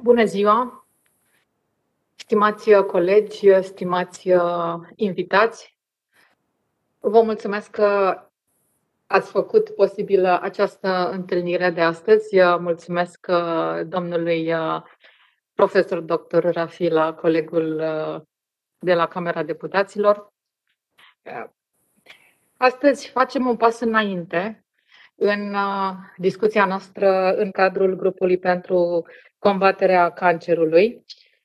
Bună ziua, stimați colegi, stimați invitați. Vă mulțumesc că ați făcut posibilă această întâlnire de astăzi. Mulțumesc domnului profesor dr. Rafila, colegul de la Camera Deputaților. Astăzi facem un pas înainte în discuția noastră în cadrul grupului pentru combaterea cancerului.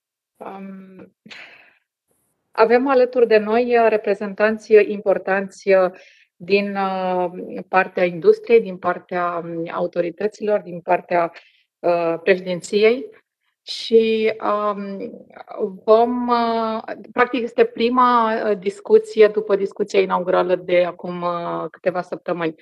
Avem alături de noi reprezentanți importanți din partea industriei, din partea autorităților, din partea președinției și practic este prima discuție după discuția inaugurală de acum câteva săptămâni.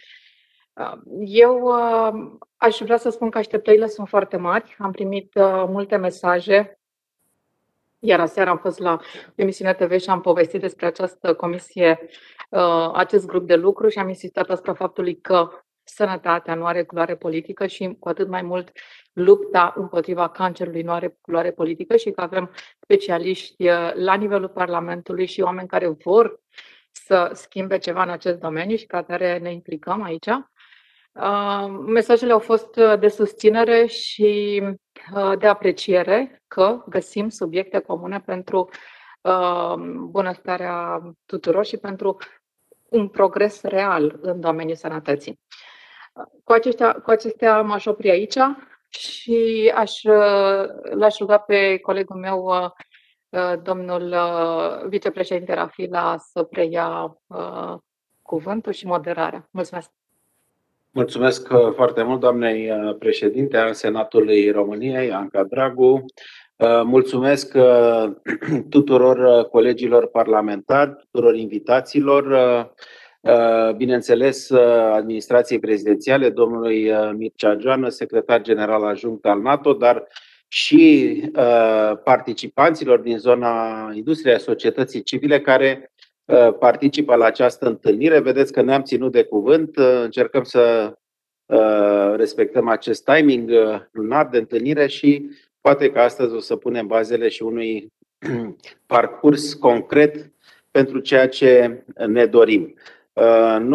Eu aș vrea să spun că așteptările sunt foarte mari. Am primit multe mesaje, iar aseară am fost la emisiunea TV și am povestit despre această comisie, acest grup de lucru și am insistat asupra faptului că sănătatea nu are culoare politică și cu atât mai mult lupta împotriva cancerului nu are culoare politică și că avem specialiști la nivelul Parlamentului și oameni care vor să schimbe ceva în acest domeniu și ca atare ne implicăm aici. Mesajele au fost de susținere și de apreciere că găsim subiecte comune pentru bunăstarea tuturor și pentru un progres real în domeniul sănătății. Cu acestea m-aș opri aici și l-aș ruga pe colegul meu, domnul vicepreședinte Rafila, să preia cuvântul și moderarea. Mulțumesc! Mulțumesc foarte mult, doamnei președinte a Senatului României, Anca Dragu. Mulțumesc tuturor colegilor parlamentari, tuturor invitaților, bineînțeles administrației prezidențiale, domnului Mircea Joană, secretar general adjunct al NATO, dar și participanților din zona industriei, a societății civile care participă la această întâlnire. Vedeți că ne-am ținut de cuvânt, încercăm să respectăm acest timing lunar de întâlnire și poate că astăzi o să punem bazele și unui parcurs concret pentru ceea ce ne dorim. Nu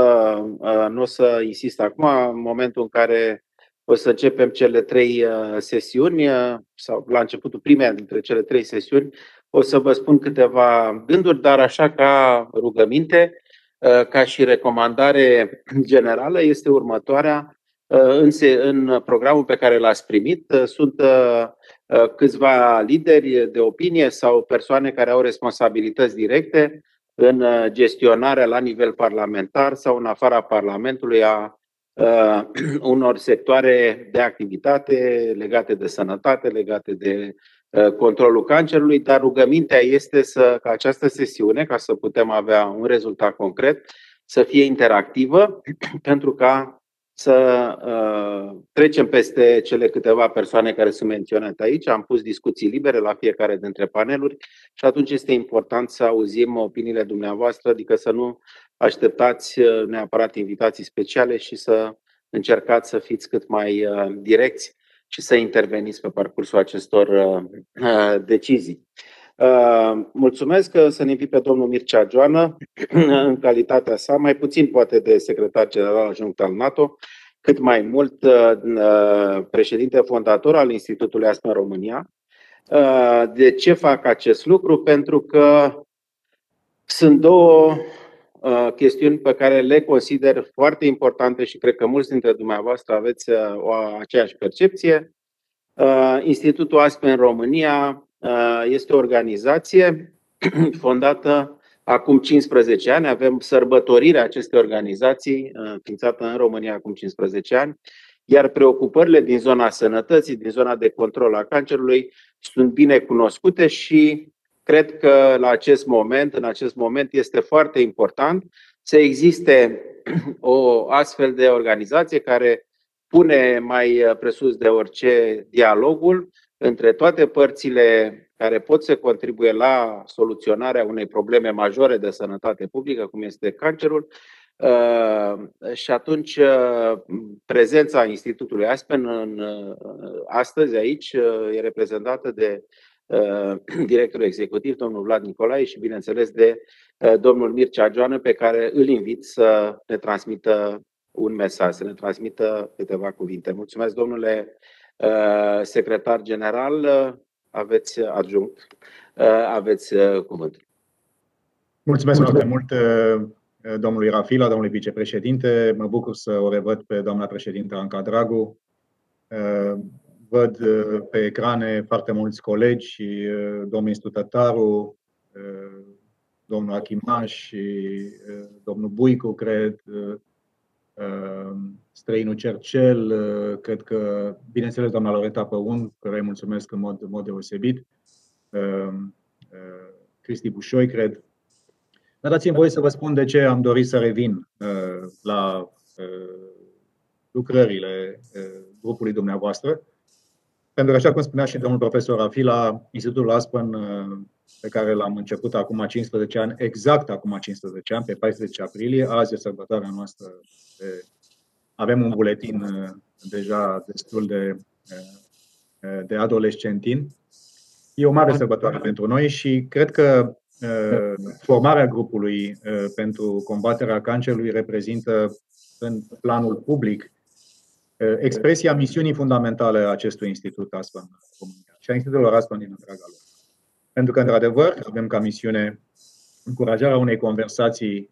o să insist acum, în momentul în care o să începem cele 3 sesiuni, sau la începutul primei dintre cele 3 sesiuni, o să vă spun câteva gânduri, dar așa ca rugăminte, ca și recomandare generală, este următoarea. În programul pe care l-ați primit sunt câțiva lideri de opinie sau persoane care au responsabilități directe în gestionarea la nivel parlamentar sau în afara Parlamentului a unor sectoare de activitate legate de sănătate, legate de controlul cancerului, dar rugămintea este ca această sesiune, ca să putem avea un rezultat concret, să fie interactivă, pentru ca să trecem peste cele câteva persoane care sunt menționate aici. Am pus discuții libere la fiecare dintre paneluri și atunci este important să auzim opiniile dumneavoastră, adică să nu așteptați neapărat invitații speciale și să încercați să fiți cât mai direcți și să interveniți pe parcursul acestor decizii. Mulțumesc că să ne invit pe domnul Mircea Joană, în calitatea sa, mai puțin poate de secretar general adjunct al NATO, cât mai mult președinte fondator al Institutului Aspen România. De ce fac acest lucru? Pentru că sunt două chestiuni pe care le consider foarte importante și cred că mulți dintre dumneavoastră aveți aceeași percepție. Institutul Aspen România este o organizație fondată acum 15 ani. Avem sărbătorirea acestei organizații, înființată în România acum 15 ani, iar preocupările din zona sănătății, din zona de control a cancerului, sunt bine cunoscute și cred că în acest moment este foarte important să existe o astfel de organizație care pune mai presus de orice dialogul între toate părțile care pot să contribuie la soluționarea unei probleme majore de sănătate publică, cum este cancerul, Și atunci prezența Institutului Aspen astăzi aici e reprezentată de directorul executiv, domnul Vlad Nicolae, și bineînțeles de domnul Mircea Joană, pe care îl invit să ne transmită un mesaj, să ne transmită câteva cuvinte. Mulțumesc, domnule secretar general, aveți adjunct, aveți cuvântul. Mulțumesc foarte mult domnului Rafila, domnului vicepreședinte. Mă bucur să o revăd pe doamna președintă Anca Dragu. Văd pe ecrane foarte mulți colegi și domnul Institut Tătaru, domnul Achimaș și domnul Buicu, cred, străinul Cercel, cred că, bineînțeles, doamna Loreta Păun, care îi mulțumesc în mod deosebit, Cristi Bușoi, cred. Dar dați-mi voie să vă spun de ce am dorit să revin la lucrările grupului dumneavoastră. Pentru că, așa cum spunea și domnul profesor Rafila, Institutul Aspen, pe care l-am început acum 15 ani, exact acum 15 ani, pe 14 aprilie, azi e sărbătoarea noastră. Avem un buletin deja destul de adolescentin. E o mare sărbătoare pentru noi și cred că formarea grupului pentru combaterea cancerului reprezintă în planul public expresia misiunii fundamentale a acestui Institut Aspen România și a Institutelor Aspen din întreaga lume. Pentru că, într-adevăr, avem ca misiune încurajarea unei conversații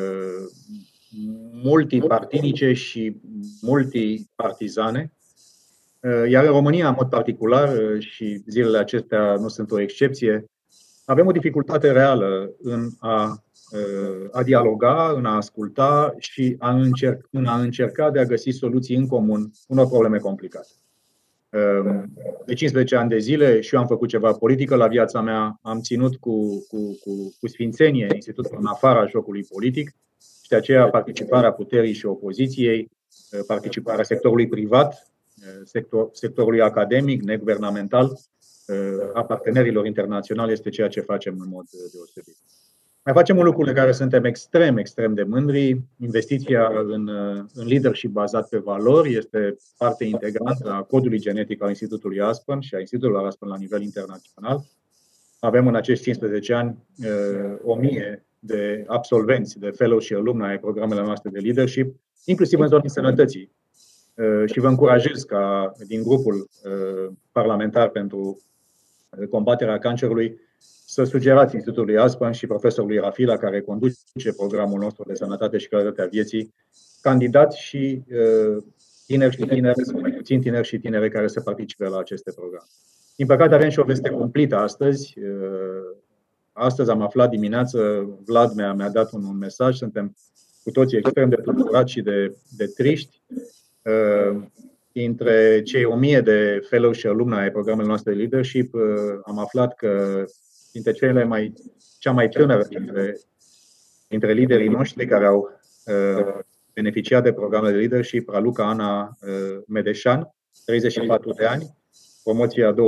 multipartinice și multipartizane, iar în România, în mod particular, și zilele acestea nu sunt o excepție, avem o dificultate reală în a dialoga, în a asculta și în a încerca de a găsi soluții în comun unor probleme complicate. De 15 ani de zile și eu am făcut ceva politică la viața mea, am ținut cu sfințenie institutul în afara jocului politic și de aceea participarea puterii și opoziției, participarea sectorului privat, sectorului academic, neguvernamental, a partenerilor internaționali este ceea ce facem în mod deosebit. Mai facem un lucru de care suntem extrem de mândri. Investiția în leadership bazat pe valori este parte integrantă a codului genetic al Institutului Aspen și a Institutului Aspen la nivel internațional. Avem în acești 15 ani 1000 de absolvenți, de fellow și alumni ai programele noastre de leadership, inclusiv în zona sănătății. Și vă încurajez ca din grupul parlamentar pentru combaterea cancerului să sugerați Institutului Aspen și profesorului Rafila, care conduce programul nostru de sănătate și calitatea vieții, candidați și tineri și tinere, sau mai puțin tineri și tinere care să participe la aceste programe. Din păcate avem și o veste cumplită astăzi. Astăzi am aflat dimineață, Vlad mi-a dat un mesaj, suntem cu toții extrem de tulburați și de triști. Dintre cei 1000 de fellow și alumni ai programelor noastre de leadership, am aflat că dintre cea mai tânără dintre liderii noștri care au beneficiat de programe de leadership, Raluca Ana Medeșan, 34 de ani, promoția 2020-2021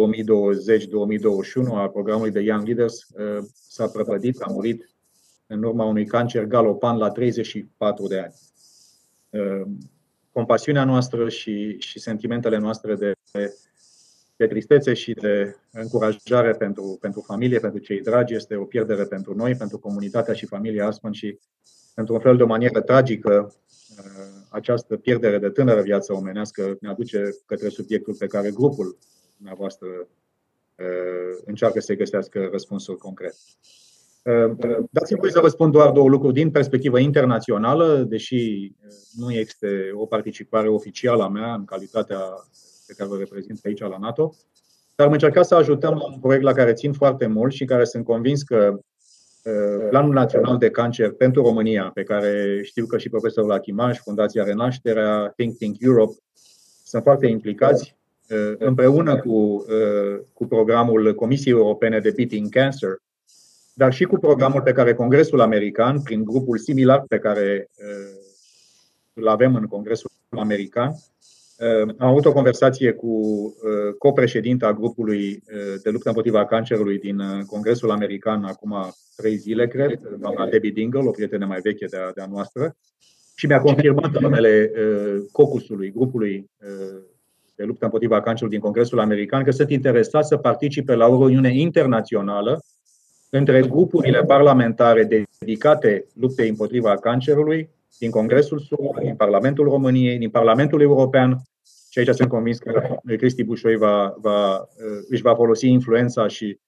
a programului de Young Leaders, s-a prăpădit, a murit în urma unui cancer galopant la 34 de ani. Compasiunea noastră și sentimentele noastre de tristețe și de încurajare pentru familie, pentru cei dragi, este o pierdere pentru noi, pentru comunitatea și familia Aspen și, într-un fel, de o manieră tragică, această pierdere de tânără viață omenească ne aduce către subiectul pe care grupul dumneavoastră încearcă să găsească răspunsuri concrete. Dați-mi voie să vă spun doar două lucruri din perspectivă internațională, deși nu este o participare oficială a mea în calitatea pe care vă reprezint aici la NATO, dar am încercat să ajutăm un proiect la care țin foarte mult și care sunt convins că Planul Național de Cancer pentru România, pe care știu că și profesorul Achimaș, Fundația Renașterea, Think Think Europe sunt foarte implicați, împreună cu programul Comisiei Europene de Beating Cancer, dar și cu programul pe care Congresul American, prin grupul similar pe care îl avem în Congresul American, Am avut o conversație cu copreședinta grupului de luptă împotriva cancerului din Congresul American acum 3 zile, cred, doamna Debbie Dingle, o prietenă mai veche de-a noastră, și mi-a confirmat în numele caucusului, grupului de luptă împotriva cancerului din Congresul American, că sunt interesați să participe la o reuniune internațională între grupurile parlamentare dedicate luptei împotriva cancerului din Congresul SUA, din Parlamentul României, din Parlamentul European. Și aici sunt convins că Cristi Bușoi își va folosi influența și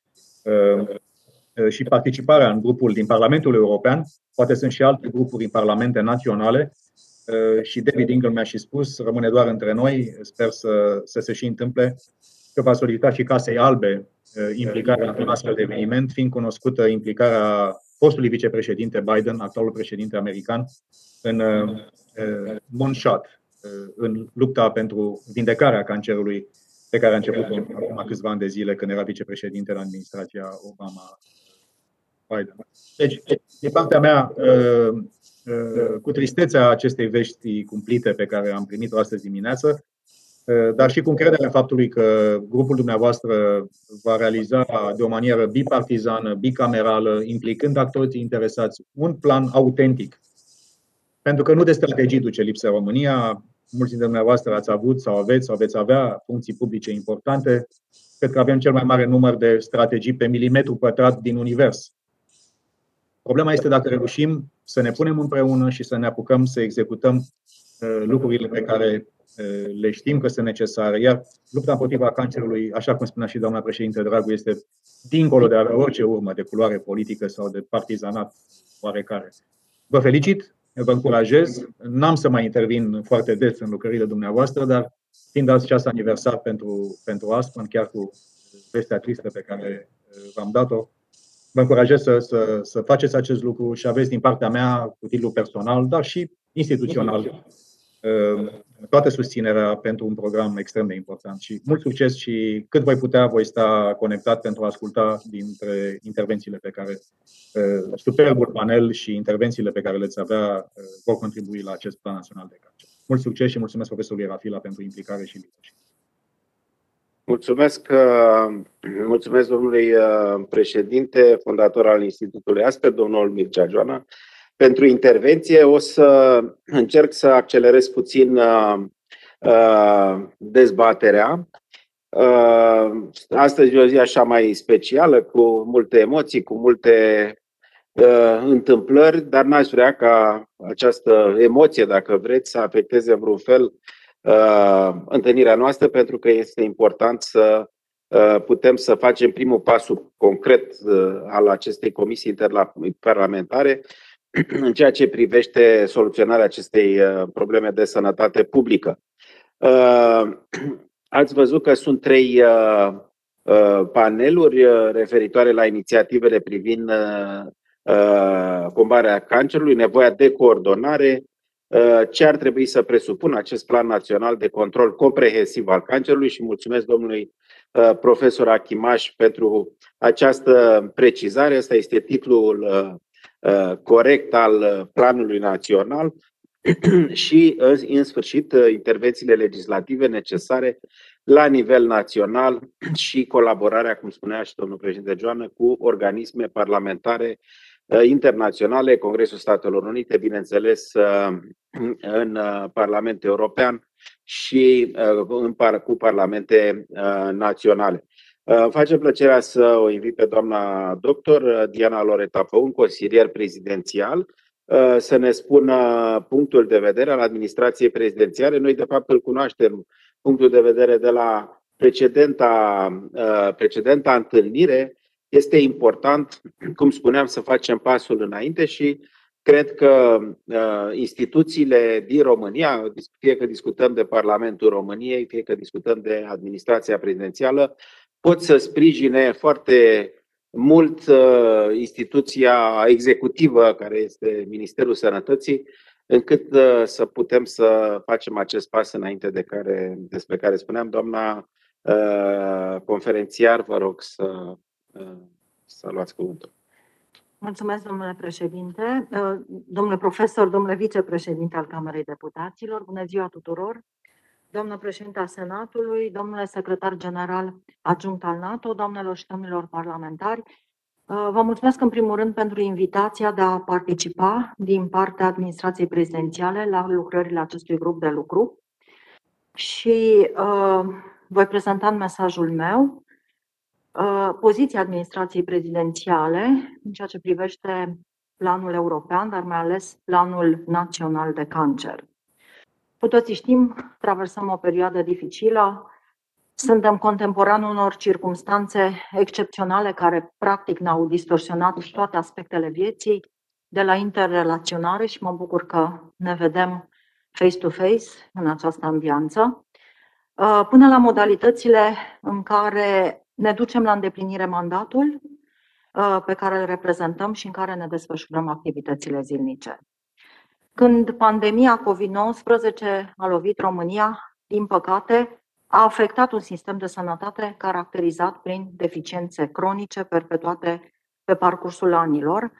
participarea în grupul din Parlamentul European. Poate sunt și alte grupuri în parlamente naționale. Și David Dingle mi-a și spus, rămâne doar între noi, sper să se și întâmple, că va solicita și Casei Albe implicarea într-un astfel de eveniment, fiind cunoscută implicarea fostului vicepreședinte Biden, actualul președinte american, în moonshot, în lupta pentru vindecarea cancerului pe care a început-o acum câțiva ani de zile, când era vicepreședinte în administrația Obama-Biden. Deci, din partea mea, cu tristețea acestei vești cumplite pe care am primit-o astăzi dimineață, dar și cu încrederea faptului că grupul dumneavoastră va realiza de o manieră bipartizană, bicamerală, implicând actorii interesați, un plan autentic. Pentru că nu de strategii duce lipsa România. Mulți dintre dumneavoastră ați avut sau veți avea funcții publice importante. Cred că avem cel mai mare număr de strategii pe milimetru pătrat din univers. Problema este dacă reușim să ne punem împreună și să ne apucăm să executăm lucrurile pe care le știm că sunt necesare. Iar lupta împotriva cancerului, așa cum spunea și doamna președinte Dragu, este dincolo de orice urmă de culoare politică sau de partizanat oarecare. Vă felicit, vă încurajez. N-am să mai intervin foarte des în lucrările dumneavoastră, dar fiind acest aniversar pentru Aspen, chiar cu vestea tristă pe care v-am dat-o, vă încurajez să faceți acest lucru și aveți din partea mea, cu titlu personal, dar și instituțional, toată susținerea pentru un program extrem de important. Și mult succes și cât voi putea, voi sta conectat pentru a asculta dintre intervențiile pe care superbul panel și intervențiile pe care le-ți avea vor contribui la acest plan național de cancer. Mult succes și mulțumesc profesorului Rafila pentru implicare și leadership. Mulțumesc domnului președinte, fondator al Institutului Asper, domnul Mircea Joana, pentru intervenție. O să încerc să accelerez puțin dezbaterea. Astăzi e o zi așa mai specială, cu multe emoții, cu multe întâmplări, dar n-aș vrea ca această emoție, dacă vreți, să afecteze în vreun fel întâlnirea noastră, pentru că este important să putem să facem primul pas concret al acestei comisii interparlamentare în ceea ce privește soluționarea acestei probleme de sănătate publică. Ați văzut că sunt 3 paneluri referitoare la inițiativele privind combaterea cancerului, nevoia de coordonare, ce ar trebui să presupună acest plan național de control comprehensiv al cancerului și mulțumesc domnului profesor Achimaș pentru această precizare. Asta este titlul corect al planului național și, în sfârșit, intervențiile legislative necesare la nivel național și colaborarea, cum spunea și domnul președinte Joană, cu organisme parlamentare internaționale, Congresul Statelor Unite, bineînțeles, în Parlamentul European și cu parlamente naționale. Face plăcerea să o invit pe doamna doctor Diana Loreta Păun, consilier prezidențial, să ne spună punctul de vedere al administrației prezidențiale. Noi, de fapt, îl cunoaștem, punctul de vedere de la precedenta întâlnire. Este important, cum spuneam, să facem pasul înainte și cred că instituțiile din România, fie că discutăm de Parlamentul României, fie că discutăm de administrația prezidențială, pot să sprijine foarte mult instituția executivă, care este Ministerul Sănătății, încât să putem să facem acest pas înainte despre care spuneam. Doamna conferențiar, vă rog să luați cuvântul. Mulțumesc, domnule președinte, domnule profesor, domnule vicepreședinte al Camerei Deputaților, bună ziua tuturor! Doamnă președinte a Senatului, domnule secretar general adjunct al NATO, doamnelor și domnilor parlamentari, vă mulțumesc în primul rând pentru invitația de a participa din partea administrației prezidențiale la lucrările acestui grup de lucru și voi prezenta în mesajul meu poziția administrației prezidențiale în ceea ce privește planul european, dar mai ales planul național de cancer. Cu toții știm, traversăm o perioadă dificilă, suntem contemporani unor circumstanțe excepționale care practic ne-au distorsionat toate aspectele vieții, de la interrelaționare, și mă bucur că ne vedem face-to-face în această ambianță, până la modalitățile în care ne ducem la îndeplinire mandatul pe care îl reprezentăm și în care ne desfășurăm activitățile zilnice. Când pandemia COVID-19 a lovit România, din păcate, a afectat un sistem de sănătate caracterizat prin deficiențe cronice perpetuate pe parcursul anilor,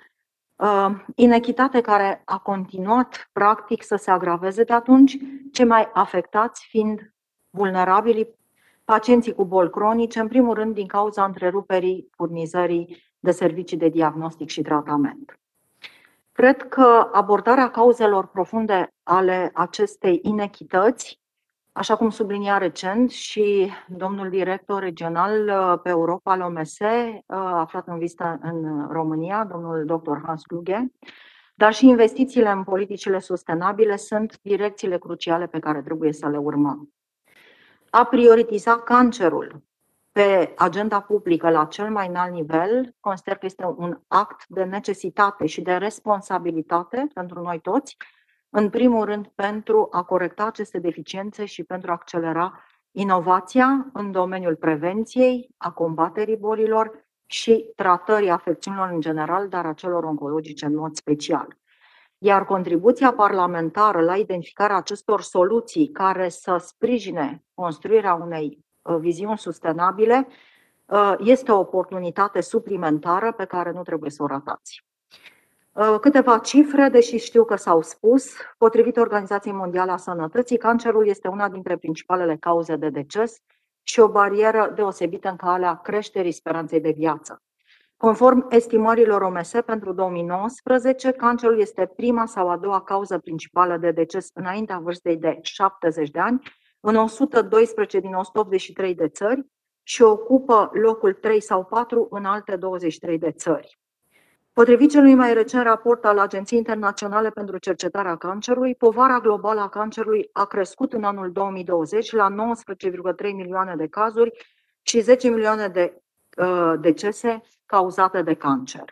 inechitate care a continuat practic să se agraveze de atunci, cei mai afectați fiind vulnerabili, pacienții cu boli cronice, în primul rând din cauza întreruperii furnizării de servicii de diagnostic și tratament. Cred că abordarea cauzelor profunde ale acestei inechități, așa cum sublinia recent și domnul director regional pe Europa al OMS, aflat în vizită în România, domnul dr. Hans Kluge, dar și investițiile în politicile sustenabile sunt direcțiile cruciale pe care trebuie să le urmăm. A prioritiza cancerul pe agenda publică la cel mai înalt nivel, consider că este un act de necesitate și de responsabilitate pentru noi toți, în primul rând pentru a corecta aceste deficiențe și pentru a accelera inovația în domeniul prevenției, a combaterii bolilor și tratării afecțiunilor în general, dar a celor oncologice în mod special. Iar contribuția parlamentară la identificarea acestor soluții care să sprijine construirea unei viziuni sustenabile este o oportunitate suplimentară pe care nu trebuie să o ratați. Câteva cifre, deși știu că s-au spus. Potrivit Organizației Mondiale a Sănătății, cancerul este una dintre principalele cauze de deces și o barieră deosebită în calea creșterii speranței de viață. Conform estimărilor OMS pentru 2019, cancerul este prima sau a doua cauză principală de deces înaintea vârstei de 70 de ani, în 112 din 183 de țări și ocupă locul 3 sau 4 în alte 23 de țări. Potrivit celui mai recent raport al Agenției Internaționale pentru Cercetarea Cancerului, povara globală a cancerului a crescut în anul 2020 la 19,3 milioane de cazuri și 10 milioane de decese cauzate de cancer.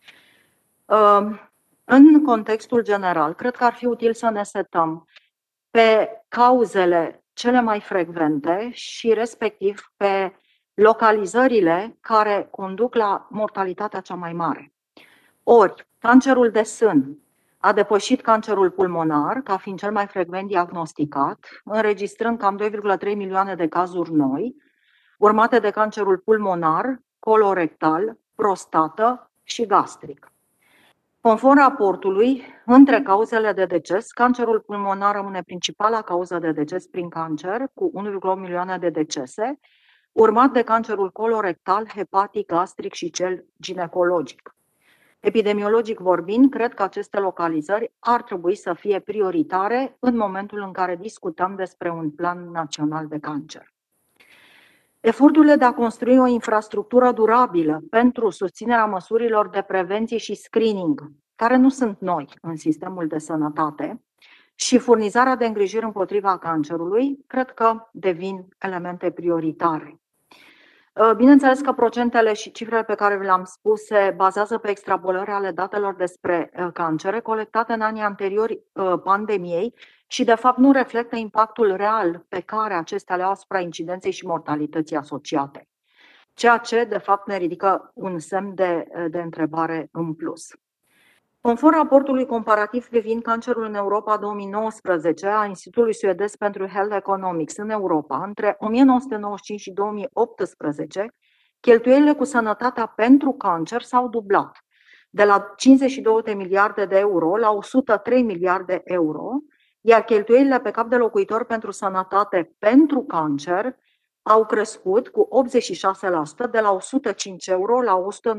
În contextul general, cred că ar fi util să ne setăm pe cauzele cele mai frecvente și respectiv pe localizările care conduc la mortalitatea cea mai mare. Ori, cancerul de sân a depășit cancerul pulmonar ca fiind cel mai frecvent diagnosticat, înregistrând cam 2,3 milioane de cazuri noi, urmate de cancerul pulmonar, colorectal, prostată și gastric. Conform raportului, între cauzele de deces, cancerul pulmonar rămâne principala cauză de deces prin cancer, cu 1,8 milioane de decese, urmat de cancerul colorectal, hepatic, gastric și cel ginecologic. Epidemiologic vorbind, cred că aceste localizări ar trebui să fie prioritare în momentul în care discutăm despre un plan național de cancer. Eforturile de a construi o infrastructură durabilă pentru susținerea măsurilor de prevenție și screening, care nu sunt noi în sistemul de sănătate, și furnizarea de îngrijiri împotriva cancerului, cred că devin elemente prioritare. Bineînțeles că procentele și cifrele pe care vi le-am spus se bazează pe extrapolări ale datelor despre cancere colectate în anii anteriori pandemiei și de fapt nu reflectă impactul real pe care acestea le au asupra incidenței și mortalității asociate, ceea ce de fapt ne ridică un semn de întrebare în plus. Conform raportului comparativ privind cancerul în Europa 2019 a Institutului Suedez pentru Health Economics în Europa, între 1995 și 2018, cheltuielile cu sănătatea pentru cancer s-au dublat, de la 52 de miliarde de euro la 103 miliarde de euro, iar cheltuielile pe cap de locuitor pentru sănătate pentru cancer au crescut cu 86%, de la 105 euro la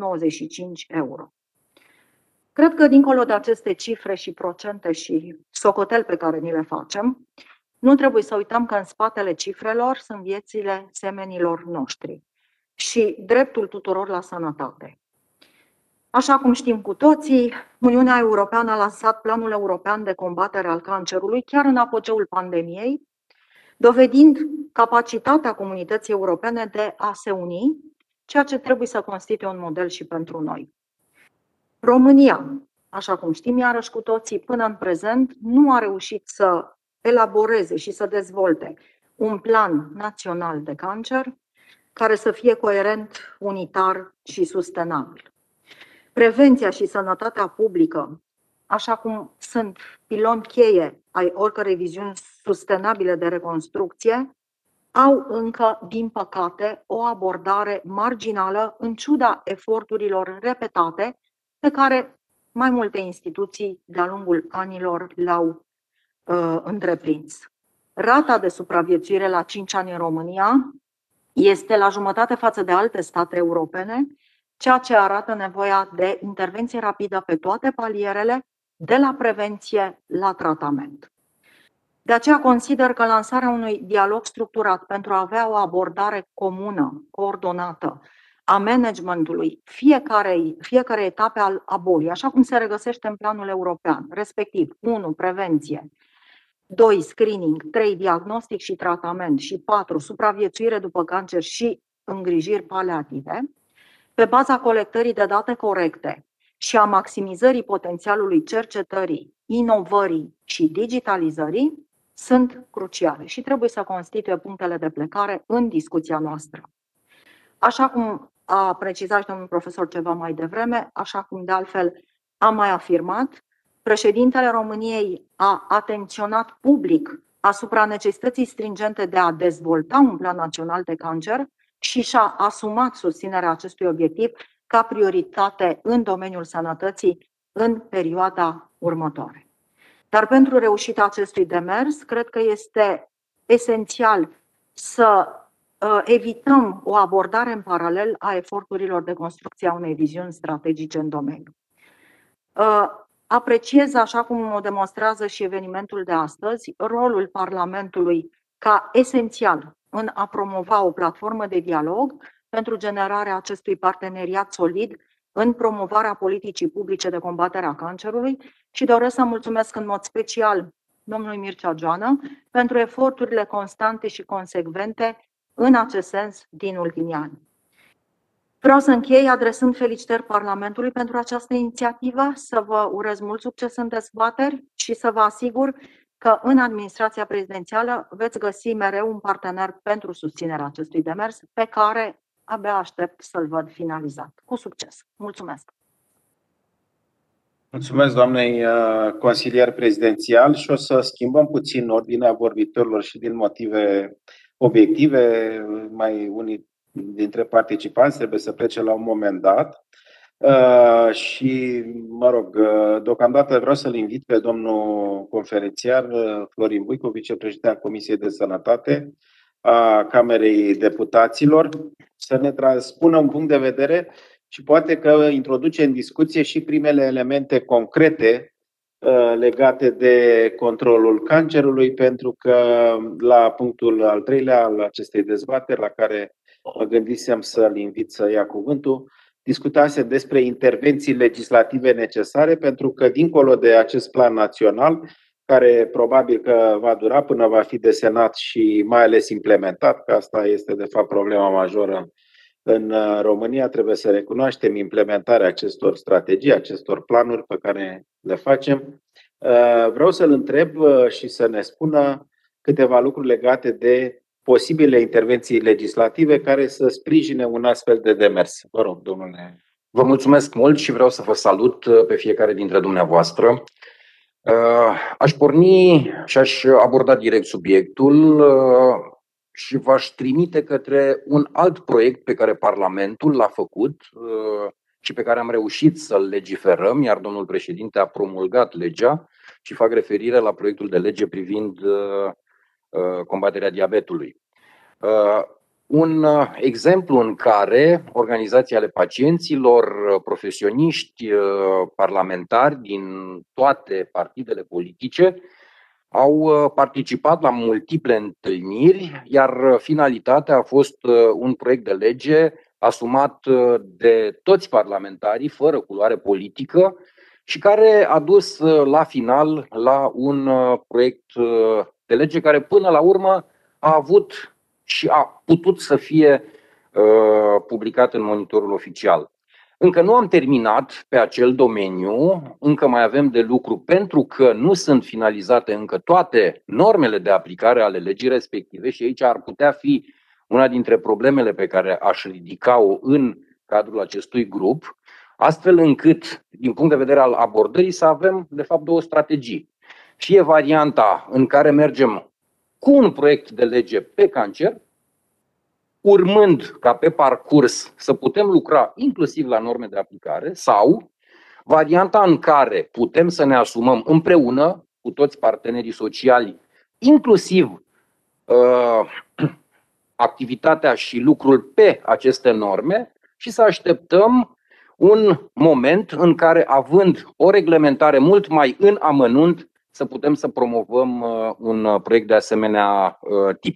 195 euro. Cred că dincolo de aceste cifre și procente și socoteli pe care ni le facem, nu trebuie să uităm că în spatele cifrelor sunt viețile semenilor noștri și dreptul tuturor la sănătate. Așa cum știm cu toții, Uniunea Europeană a lansat Planul European de Combatere al Cancerului chiar în apogeul pandemiei, dovedind capacitatea comunității europene de a se uni, ceea ce trebuie să constituie un model și pentru noi. România, așa cum știm iarăși cu toții, până în prezent nu a reușit să elaboreze și să dezvolte un plan național de cancer care să fie coerent, unitar și sustenabil. Prevenția și sănătatea publică, așa cum sunt piloni cheie ai oricărei viziuni sustenabile de reconstrucție, au încă, din păcate, o abordare marginală în ciuda eforturilor repetate pe care mai multe instituții de-a lungul anilor le-au întreprins. Rata de supraviețuire la 5 ani în România este la jumătate față de alte state europene, ceea ce arată nevoia de intervenție rapidă pe toate palierele, de la prevenție la tratament. De aceea consider că lansarea unui dialog structurat pentru a avea o abordare comună, coordonată, a managementului fiecare etape a bolii, așa cum se regăsește în planul european, respectiv 1. Prevenție, 2. Screening, 3. Diagnostic și tratament și 4. Supraviețuire după cancer și îngrijiri paliative, pe baza colectării de date corecte și a maximizării potențialului cercetării, inovării și digitalizării, sunt cruciale și trebuie să constituie punctele de plecare în discuția noastră. Așa cum a precizat și domnul profesor ceva mai devreme, așa cum de altfel am mai afirmat, președintele României a atenționat public asupra necesității stringente de a dezvolta un plan național de cancer și și-a asumat susținerea acestui obiectiv ca prioritate în domeniul sănătății în perioada următoare. Dar pentru reușita acestui demers, cred că este esențial să evităm o abordare în paralel a eforturilor de construcție a unei viziuni strategice în domeniu. Apreciez, așa cum o demonstrează și evenimentul de astăzi, rolul Parlamentului ca esențial în a promova o platformă de dialog pentru generarea acestui parteneriat solid în promovarea politicii publice de combatere a cancerului și doresc să mulțumesc în mod special domnului Mircea Joană pentru eforturile constante și consecvente în acest sens din ultimii ani. Vreau să închei adresând felicitări Parlamentului pentru această inițiativă, să vă urez mult succes în dezbateri și să vă asigur că în administrația prezidențială veți găsi mereu un partener pentru susținerea acestui demers, pe care abia aștept să-l văd finalizat. Cu succes! Mulțumesc! Mulțumesc doamnei consilier prezidențial și o să schimbăm puțin ordinea vorbitorilor și din motive obiective. Mai unii dintre participanți trebuie să plece la un moment dat. Și, mă rog, deocamdată vreau să-l invit pe domnul conferențiar Florin Buicu, vicepreședinte al Comisiei de Sănătate a Camerei Deputaților, să ne transpună un punct de vedere și poate că introduce în discuție și primele elemente concrete legate de controlul cancerului, pentru că la punctul al 3-lea al acestei dezbateri, la care mă gândisem să-l invit să ia cuvântul, discutase despre intervenții legislative necesare, pentru că dincolo de acest plan național, care probabil că va dura până va fi desenat și mai ales implementat, că asta este de fapt problema majoră în România, trebuie să recunoaștem implementarea acestor strategii, acestor planuri pe care le facem. Vreau să-l întreb și să ne spună câteva lucruri legate de posibile intervenții legislative care să sprijine un astfel de demers. Vă rog, domnule. Vă mulțumesc mult și vreau să vă salut pe fiecare dintre dumneavoastră. Aș porni și aș aborda direct subiectul și v-aș trimite către un alt proiect pe care Parlamentul l-a făcut și pe care am reușit să-l legiferăm, iar domnul președinte a promulgat legea și fac referire la proiectul de lege privind combaterea diabetului. Un exemplu în care organizații ale pacienților, profesioniști, parlamentari din toate partidele politice au participat la multiple întâlniri, iar finalitatea a fost un proiect de lege asumat de toți parlamentarii, fără culoare politică, și care a dus la final la un proiect de lege care până la urmă a avut și a putut să fie publicat în monitorul oficial. Încă nu am terminat pe acel domeniu, încă mai avem de lucru pentru că nu sunt finalizate încă toate normele de aplicare ale legii respective și aici ar putea fi una dintre problemele pe care aș ridica-o în cadrul acestui grup, astfel încât, din punct de vedere al abordării, să avem, de fapt, două strategii. Fie varianta în care mergem cu un proiect de lege pe cancer, urmând ca pe parcurs să putem lucra inclusiv la norme de aplicare, sau varianta în care putem să ne asumăm împreună cu toți partenerii sociali, inclusiv activitatea și lucrul pe aceste norme și să așteptăm un moment în care, având o reglementare mult mai în amănunt, să putem să promovăm un proiect de asemenea tip.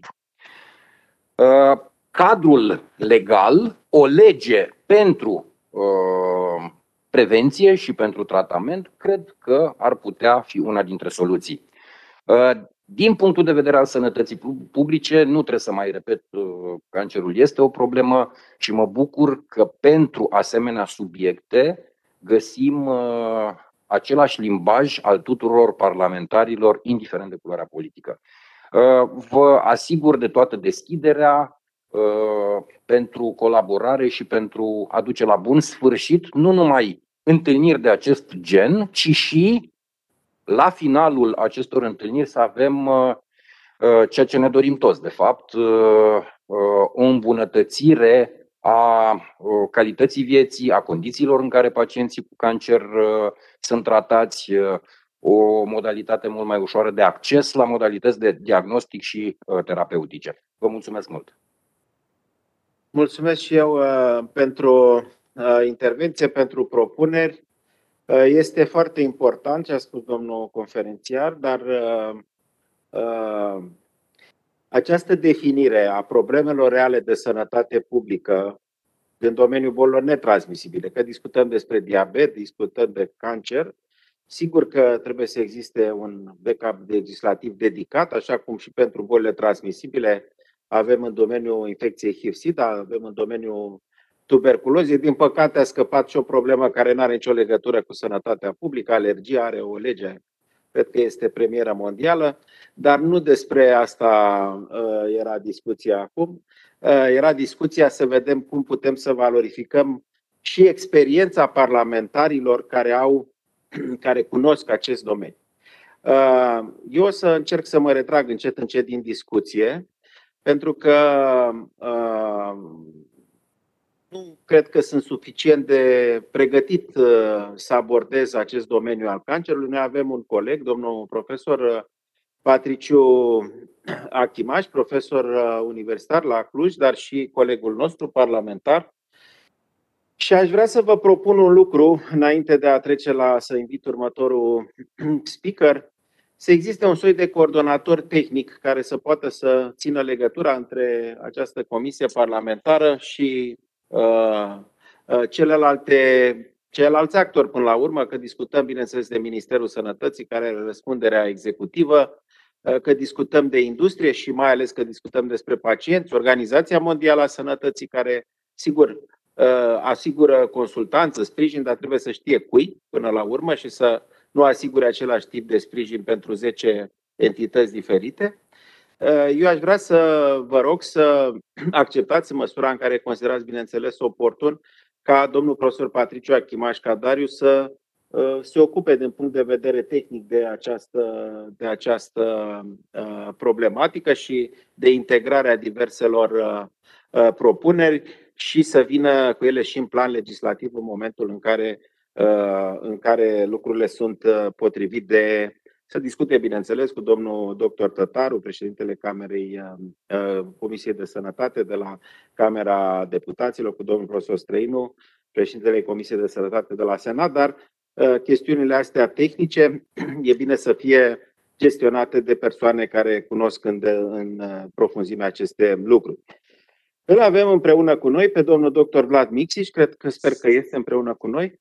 Cadrul legal, o lege pentru prevenție și pentru tratament, cred că ar putea fi una dintre soluții. Din punctul de vedere al sănătății publice, nu trebuie să mai repet, cancerul este o problemă și mă bucur că pentru asemenea subiecte găsim același limbaj al tuturor parlamentarilor, indiferent de culoarea politică. Vă asigur de toată deschiderea pentru colaborare și pentru a duce la bun sfârșit nu numai întâlniri de acest gen, ci și la finalul acestor întâlniri să avem ceea ce ne dorim toți, de fapt, o îmbunătățire a calității vieții, a condițiilor în care pacienții cu cancer sunt tratați, o modalitate mult mai ușoară de acces la modalități de diagnostic și terapeutice. Vă mulțumesc mult! Mulțumesc și eu pentru intervenție, pentru propuneri. Este foarte important ce a spus domnul conferențiar, dar această definire a problemelor reale de sănătate publică din domeniul bolilor netransmisibile, că discutăm despre diabet, discutăm de cancer, sigur că trebuie să existe un backup legislativ dedicat, așa cum și pentru bolile transmisibile avem în domeniul infecției HIV-SIDA, avem în domeniul tuberculozei. Din păcate a scăpat și o problemă care nu are nicio legătură cu sănătatea publică. Alergia are o lege, cred că este premieră mondială, dar nu despre asta era discuția acum. Era discuția să vedem cum putem să valorificăm și experiența parlamentarilor care cunosc acest domeniu. Eu o să încerc să mă retrag încet din discuție, pentru că nu cred că sunt suficient de pregătit să abordez acest domeniu al cancerului. Noi avem un coleg, domnul profesor Patriciu Achimaș, profesor universitar la Cluj, dar și colegul nostru parlamentar. Și aș vrea să vă propun un lucru, înainte de a trece să invit următorul speaker, să existe un soi de coordonator tehnic care să poată să țină legătura între această comisie parlamentară și ceilalți actori până la urmă, că discutăm, bineînțeles, de Ministerul Sănătății, care are răspunderea executivă, că discutăm de industrie și mai ales că discutăm despre pacienți, Organizația Mondială a Sănătății, care, sigur, asigură consultanță, sprijin, dar trebuie să știe cui până la urmă și să nu asigure același tip de sprijin pentru 10 entități diferite. Eu aș vrea să vă rog să acceptați, în măsura în care considerați, bineînțeles, oportun, ca domnul profesor Patriciu Achimaș Cadariu să se ocupe din punct de vedere tehnic de această problematică și de integrarea diverselor propuneri și să vină cu ele și în plan legislativ în momentul în care lucrurile sunt potrivit să discute, bineînțeles, cu domnul dr. Tătaru, președintele Camerei Comisiei de Sănătate de la Camera Deputaților, cu domnul profesor Străinu, președintele Comisiei de Sănătate de la Senat, dar chestiunile astea tehnice e bine să fie gestionate de persoane care cunosc în profunzime aceste lucruri. Îl avem împreună cu noi pe domnul dr. Vlad Mixici, sper că este împreună cu noi.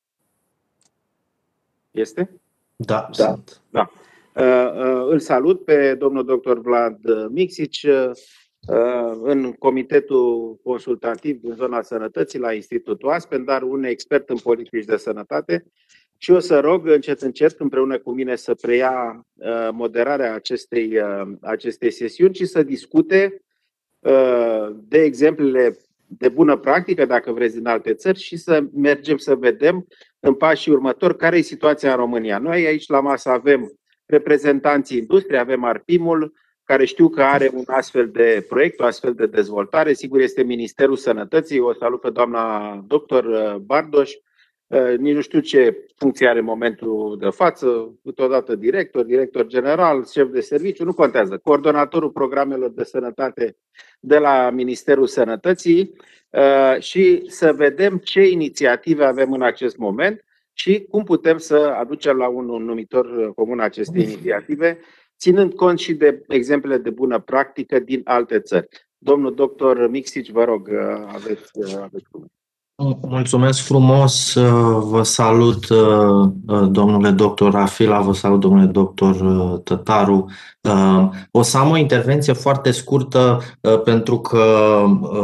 Este? Da. Da. Îl salut pe domnul dr. Vlad Mixici în Comitetul Consultativ din zona sănătății la Institutul Aspen, dar un expert în politici de sănătate. Și o să rog încet împreună cu mine să preia moderarea acestei sesiuni și să discute de exemplele de bună practică, dacă vreți, din alte țări și să mergem să vedem în pașii următori care e situația în România. Noi aici la masă avem reprezentanții industriei, avem ARPIM-ul, care știu că are un astfel de proiect, o astfel de dezvoltare. Sigur, este Ministerul Sănătății. O salut pe doamna doctor Bardoș. Nici nu știu ce funcție are în momentul de față, câteodată director general, șef de serviciu, nu contează. Coordonatorul programelor de sănătate de la Ministerul Sănătății și să vedem ce inițiative avem în acest moment și cum putem să aducem la un numitor comun aceste inițiative, ținând cont și de exemplele de bună practică din alte țări. Domnul doctor Mixici, vă rog, aveți cuvânt. Mulțumesc frumos, vă salut domnule doctor Rafila, vă salut domnule doctor Tătaru. O să am o intervenție foarte scurtă pentru că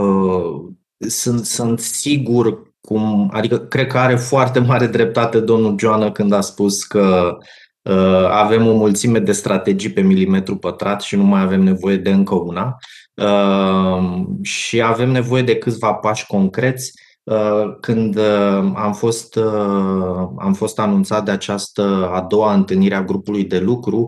sunt sigur adică cred că are foarte mare dreptate domnul Joană când a spus că avem o mulțime de strategii pe milimetru pătrat și nu mai avem nevoie de încă una și avem nevoie de câțiva pași concreți. Când am fost anunțat de această a doua întâlnire a grupului de lucru,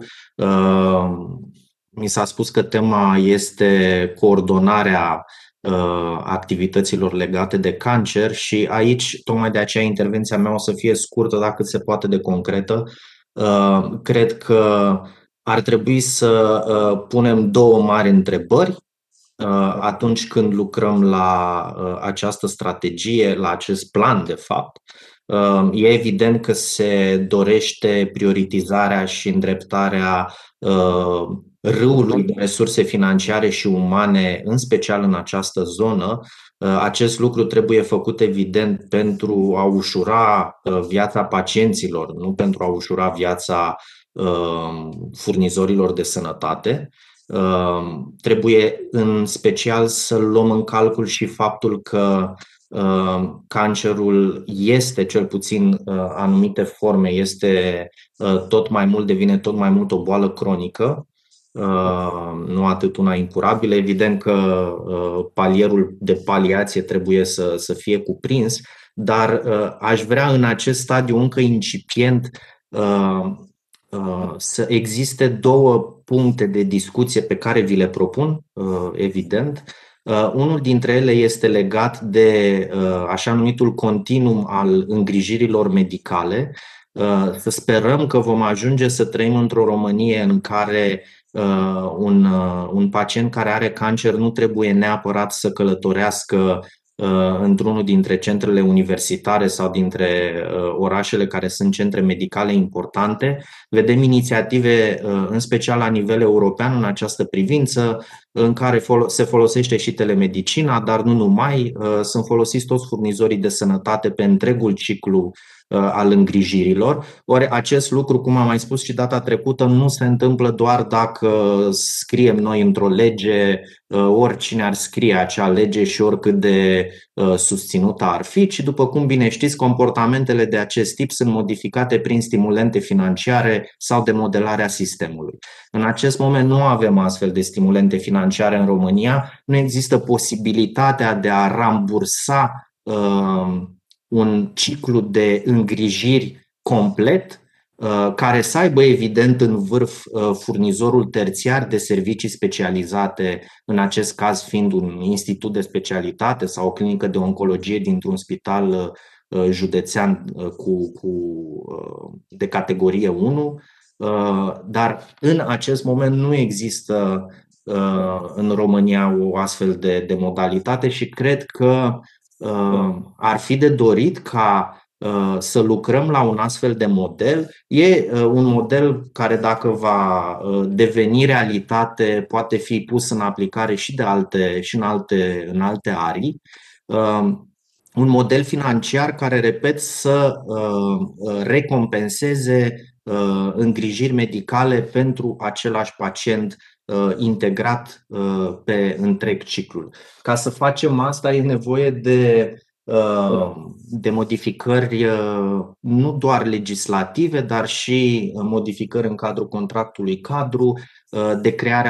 mi s-a spus că tema este coordonarea activităților legate de cancer și aici, tocmai de aceea, intervenția mea o să fie scurtă, dar cât se poate de concretă. Cred că ar trebui să punem două mari întrebări atunci când lucrăm la această strategie, la acest plan, de fapt. E evident că se dorește prioritizarea și îndreptarea râului de resurse financiare și umane, în special în această zonă. Acest lucru trebuie făcut, evident, pentru a ușura viața pacienților, nu pentru a ușura viața furnizorilor de sănătate. Trebuie în special să luăm în calcul și faptul că cancerul este, cel puțin anumite forme, devine tot mai mult o boală cronică, nu atât una incurabilă. Evident că palierul de paliație trebuie să fie cuprins, dar aș vrea în acest stadiu încă incipient să existe două puncte de discuție pe care vi le propun, evident. Unul dintre ele este legat de așa numitul continuum al îngrijirilor medicale. Să sperăm că vom ajunge să trăim într-o Românie în care un pacient care are cancer nu trebuie neapărat să călătorească într-unul dintre centrele universitare sau dintre orașele care sunt centre medicale importante. Vedem inițiative, în special la nivel european, în această privință, în care se folosește și telemedicina, dar nu numai. Sunt folosiți toți furnizorii de sănătate pe întregul ciclu al îngrijirilor. Ori acest lucru, cum am mai spus și data trecută, nu se întâmplă doar dacă scriem noi într-o lege, oricine ar scrie acea lege și oricât de susținută ar fi, ci, după cum bine știți, comportamentele de acest tip sunt modificate prin stimulente financiare sau de modelarea sistemului. În acest moment nu avem astfel de stimulente financiare în România, nu există posibilitatea de a rambursa un ciclu de îngrijiri complet care să aibă, evident, în vârf furnizorul terțiar de servicii specializate, în acest caz fiind un institut de specialitate sau o clinică de oncologie dintr-un spital județean de categorie 1 dar în acest moment nu există în România o astfel de modalitate și cred că ar fi de dorit ca să lucrăm la un astfel de model. E un model care, dacă va deveni realitate, poate fi pus în aplicare și în alte arii. Un model financiar care, repet, să recompenseze îngrijiri medicale pentru același pacient integrat pe întreg ciclul. Ca să facem asta e nevoie de modificări nu doar legislative, dar și modificări în cadrul contractului cadru, de crearea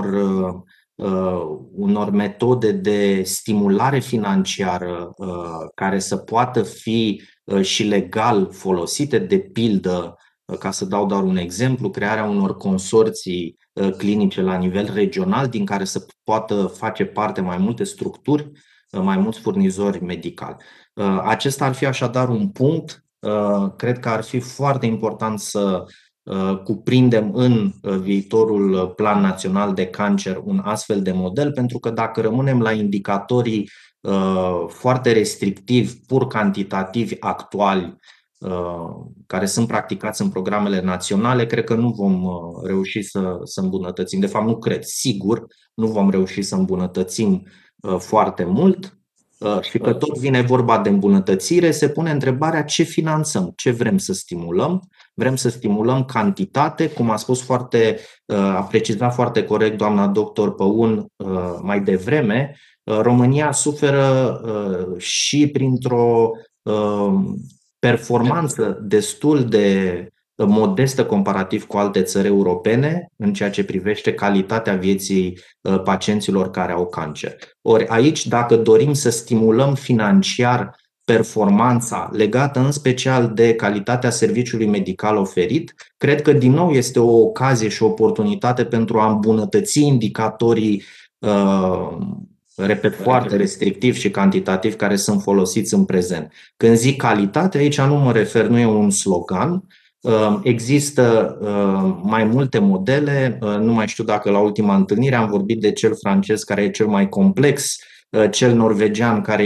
unor metode de stimulare financiară care să poată fi și legal folosite, de pildă, ca să dau doar un exemplu, crearea unor consorții clinice la nivel regional din care să poată face parte mai multe structuri, mai mulți furnizori medicali. Acesta ar fi așadar un punct. Cred că ar fi foarte important să cuprindem în viitorul Plan Național de Cancer un astfel de model, pentru că dacă rămânem la indicatorii foarte restrictivi, pur cantitativi actuali, care sunt practicați în programele naționale, cred că nu vom reuși să îmbunătățim. De fapt, nu cred, sigur, nu vom reuși să îmbunătățim foarte mult. Și că tot vine vorba de îmbunătățire, se pune întrebarea ce finanțăm, ce vrem să stimulăm. Vrem să stimulăm cantitate, cum a precizat foarte corect doamna doctor Păun mai devreme. România suferă și printr-o performanță destul de modestă comparativ cu alte țări europene în ceea ce privește calitatea vieții pacienților care au cancer. Ori aici, dacă dorim să stimulăm financiar performanța legată în special de calitatea serviciului medical oferit, cred că din nou este o ocazie și o oportunitate pentru a îmbunătăți indicatorii, repet, foarte restrictiv și cantitativ care sunt folosiți în prezent. Când zic calitate, aici nu mă refer, nu e un slogan. Există mai multe modele, nu mai știu dacă la ultima întâlnire am vorbit de cel francez care e cel mai complex, cel norvegian care e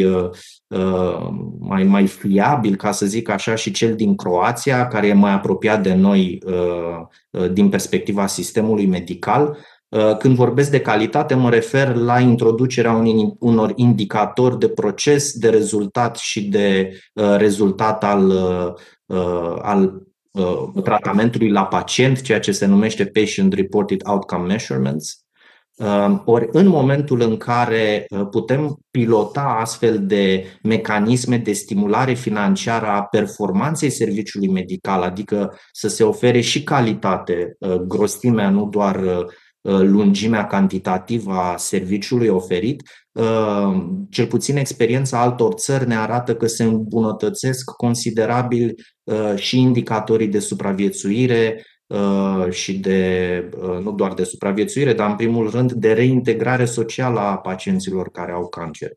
mai fiabil, ca să zic așa, și cel din Croația care e mai apropiat de noi din perspectiva sistemului medical. Când vorbesc de calitate, mă refer la introducerea unor indicatori de proces, de rezultat și de rezultat al tratamentului la pacient, ceea ce se numește Patient Reported Outcome Measurements. Ori în momentul în care putem pilota astfel de mecanisme de stimulare financiară a performanței serviciului medical, adică să se ofere și calitate, grosimea, nu doar lungimea cantitativă a serviciului oferit, cel puțin experiența altor țări ne arată că se îmbunătățesc considerabil și indicatorii de supraviețuire și nu doar de supraviețuire, dar în primul rând de reintegrare socială a pacienților care au cancer.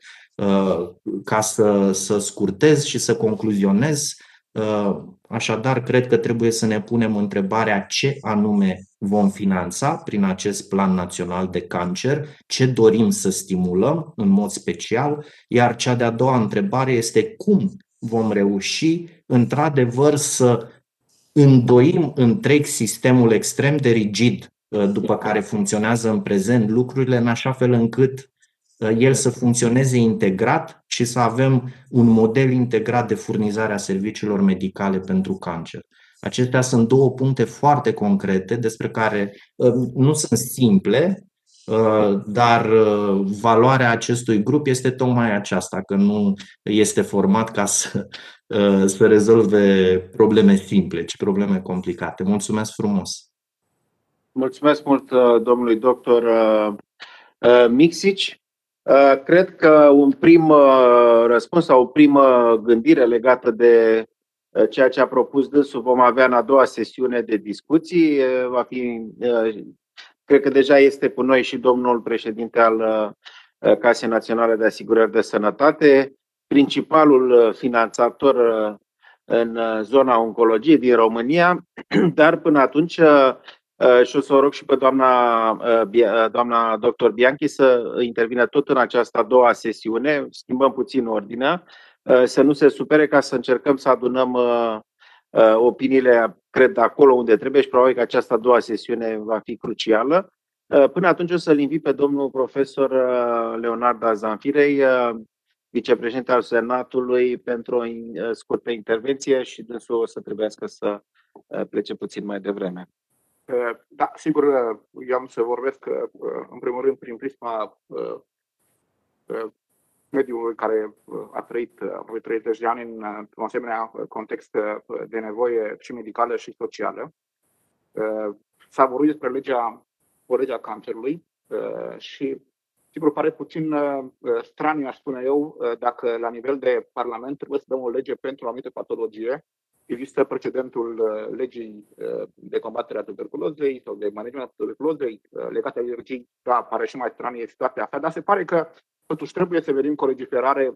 Ca să scurtez și să concluzionez, așadar, cred că trebuie să ne punem întrebarea ce anume vom finanța prin acest Plan Național de Cancer, ce dorim să stimulăm în mod special, iar cea de-a doua întrebare este cum vom reuși într-adevăr să îndoim întreg sistemul extrem de rigid după care funcționează în prezent lucrurile, în așa fel încât el să funcționeze integrat și să avem un model integrat de furnizare a serviciilor medicale pentru cancer. Acestea sunt două puncte foarte concrete despre care nu sunt simple, dar valoarea acestui grup este tocmai aceasta, că nu este format ca să rezolve probleme simple, ci probleme complicate. Mulțumesc frumos! Mulțumesc mult domnului doctor Mixici. Cred că un prim răspuns sau o primă gândire legată de ceea ce a propus dânsul vom avea în a doua sesiune de discuții. Va fi, cred că deja este cu noi și domnul președinte al Casei Naționale de Asigurări de Sănătate, principalul finanțator în zona oncologiei din România, dar până atunci și o să o rog și pe doamna doctor Bianchi să intervină tot în această a doua sesiune, schimbăm puțin ordinea, să nu se supere, ca să încercăm să adunăm opiniile, cred, acolo unde trebuie și probabil că această a doua sesiune va fi crucială. Până atunci o să-l invit pe domnul profesor Leonard Zanfirei, vicepreședinte al Senatului, pentru o scurtă intervenție și dânsul o să trebuiască să plece puțin mai devreme. Da, sigur, eu am să vorbesc în primul rând prin prisma mediului care a trăit 30 de ani într-un asemenea context de nevoie și medicală și socială. S-a vorbit despre legea cancerului și sigur pare puțin straniu, aș spune eu, dacă la nivel de Parlament trebuie să dăm o lege pentru o anumită patologie. Există precedentul legii de combatere a tuberculozei sau de management a tuberculozei legate de alergii. Da, pare și mai stranie situația asta, dar se pare că totuși trebuie să venim cu o legiferare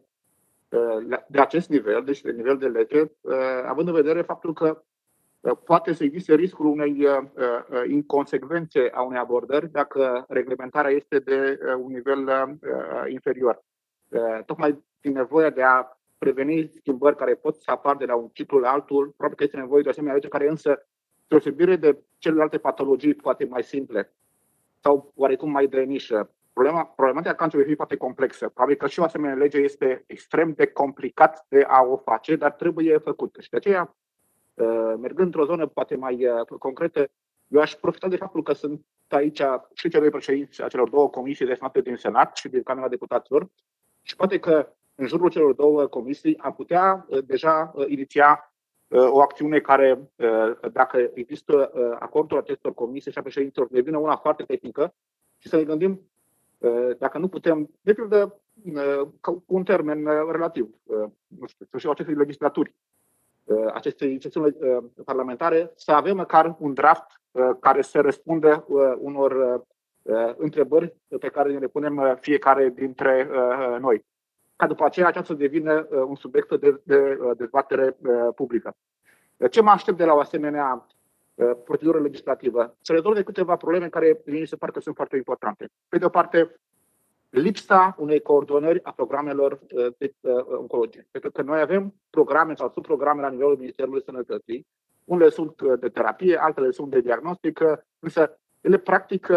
de acest nivel, deci de nivel de lege, având în vedere faptul că poate să existe riscul unei inconsecvențe a unei abordări dacă reglementarea este de un nivel inferior. Tocmai din nevoia de a preveni schimbări care pot să apară de la un ciclu la altul, probabil că este nevoie de o asemenea lege care însă, deosebire de celelalte patologii poate mai simple sau oarecum mai de nișă. Problematica cancerului fi foarte complexă. Probabil că și o asemenea lege este extrem de complicat de a o face, dar trebuie făcută. Și de aceea, mergând într-o zonă poate mai concretă, eu aș profita de faptul că sunt aici și cei doi președinți a celor două comisii desemnate din Senat și din Camera Deputaților și poate că în jurul celor două comisii am putea deja iniția o acțiune care, dacă există acordul acestor comisii și a președinților, devină una foarte tehnică și să ne gândim dacă nu putem, de pildă, cu un termen relativ, nu știu, sfârșitul acestei legislaturi, acestei sesiuni parlamentare, să avem măcar un draft care să răspundă unor întrebări pe care ne le punem fiecare dintre noi, ca după aceea aceasta să devină un subiect de dezbatere publică. Ce mă aștept de la o asemenea procedură legislativă? Să rezolve câteva probleme care mi se pare că sunt foarte importante. Pe de o parte, lipsa unei coordonări a programelor de oncologie. Pentru că noi avem programe sau subprograme la nivelul Ministerului Sănătății, unele sunt de terapie, altele sunt de diagnostică, însă ele practic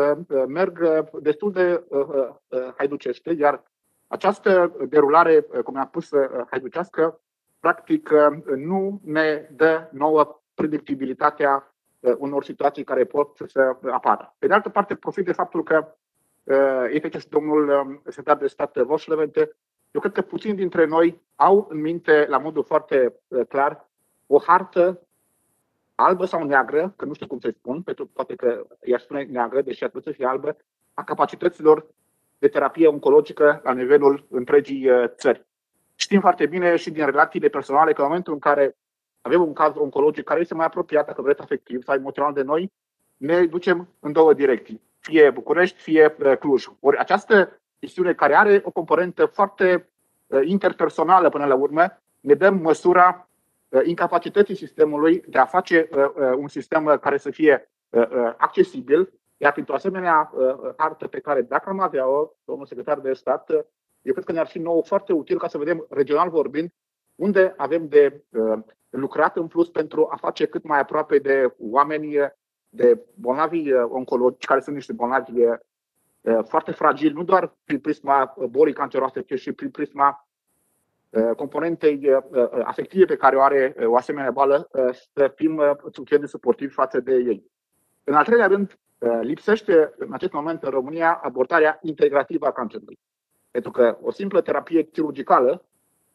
merg destul de haiducește, iar această derulare, cum am spus, haiducească, practic nu ne dă nouă predictibilitatea unor situații care pot să apară. Pe de altă parte, profit de faptul că efectiv și domnul secretar de stat Voșlevente, eu cred că puțini dintre noi au în minte, la modul foarte clar, o hartă albă sau neagră, că nu știu cum să-i spun, pentru că poate că i-aș spune neagră, deși ar trebui să fie albă, a capacităților de terapie oncologică la nivelul întregii țări. Știm foarte bine și din relațiile personale că în momentul în care avem un caz oncologic care este mai apropiat, dacă vreți, afectiv sau emoțional de noi, ne ducem în două direcții, fie București, fie Cluj. Ori această chestiune care are o componentă foarte interpersonală până la urmă, ne dă măsura incapacității sistemului de a face un sistem care să fie accesibil, iar printr-o asemenea hartă pe care, dacă am avea-o, domnul secretar de stat, eu cred că ne-ar fi nouă foarte util ca să vedem, regional vorbind, unde avem de lucrat în plus pentru a face cât mai aproape de oameni, de bolnavi oncologici, care sunt niște bolnavi foarte fragili, nu doar prin prisma bolii canceroase, ci și prin prisma componentei afective pe care o are o asemenea boală, să fim suficient de suportivi față de ei. În al treilea rând, lipsește în acest moment în România abordarea integrativă a cancerului. Pentru că o simplă terapie chirurgicală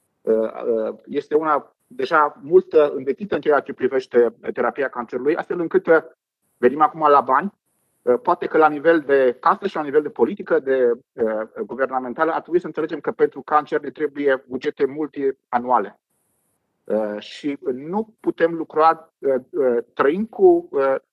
este una deja mult învechită în ceea ce privește terapia cancerului, astfel încât venim acum la bani. Poate că la nivel de casă și la nivel de politică, de guvernamentală, ar trebui să înțelegem că pentru cancer ne trebuie bugete multianuale. Și nu putem lucra trăind cu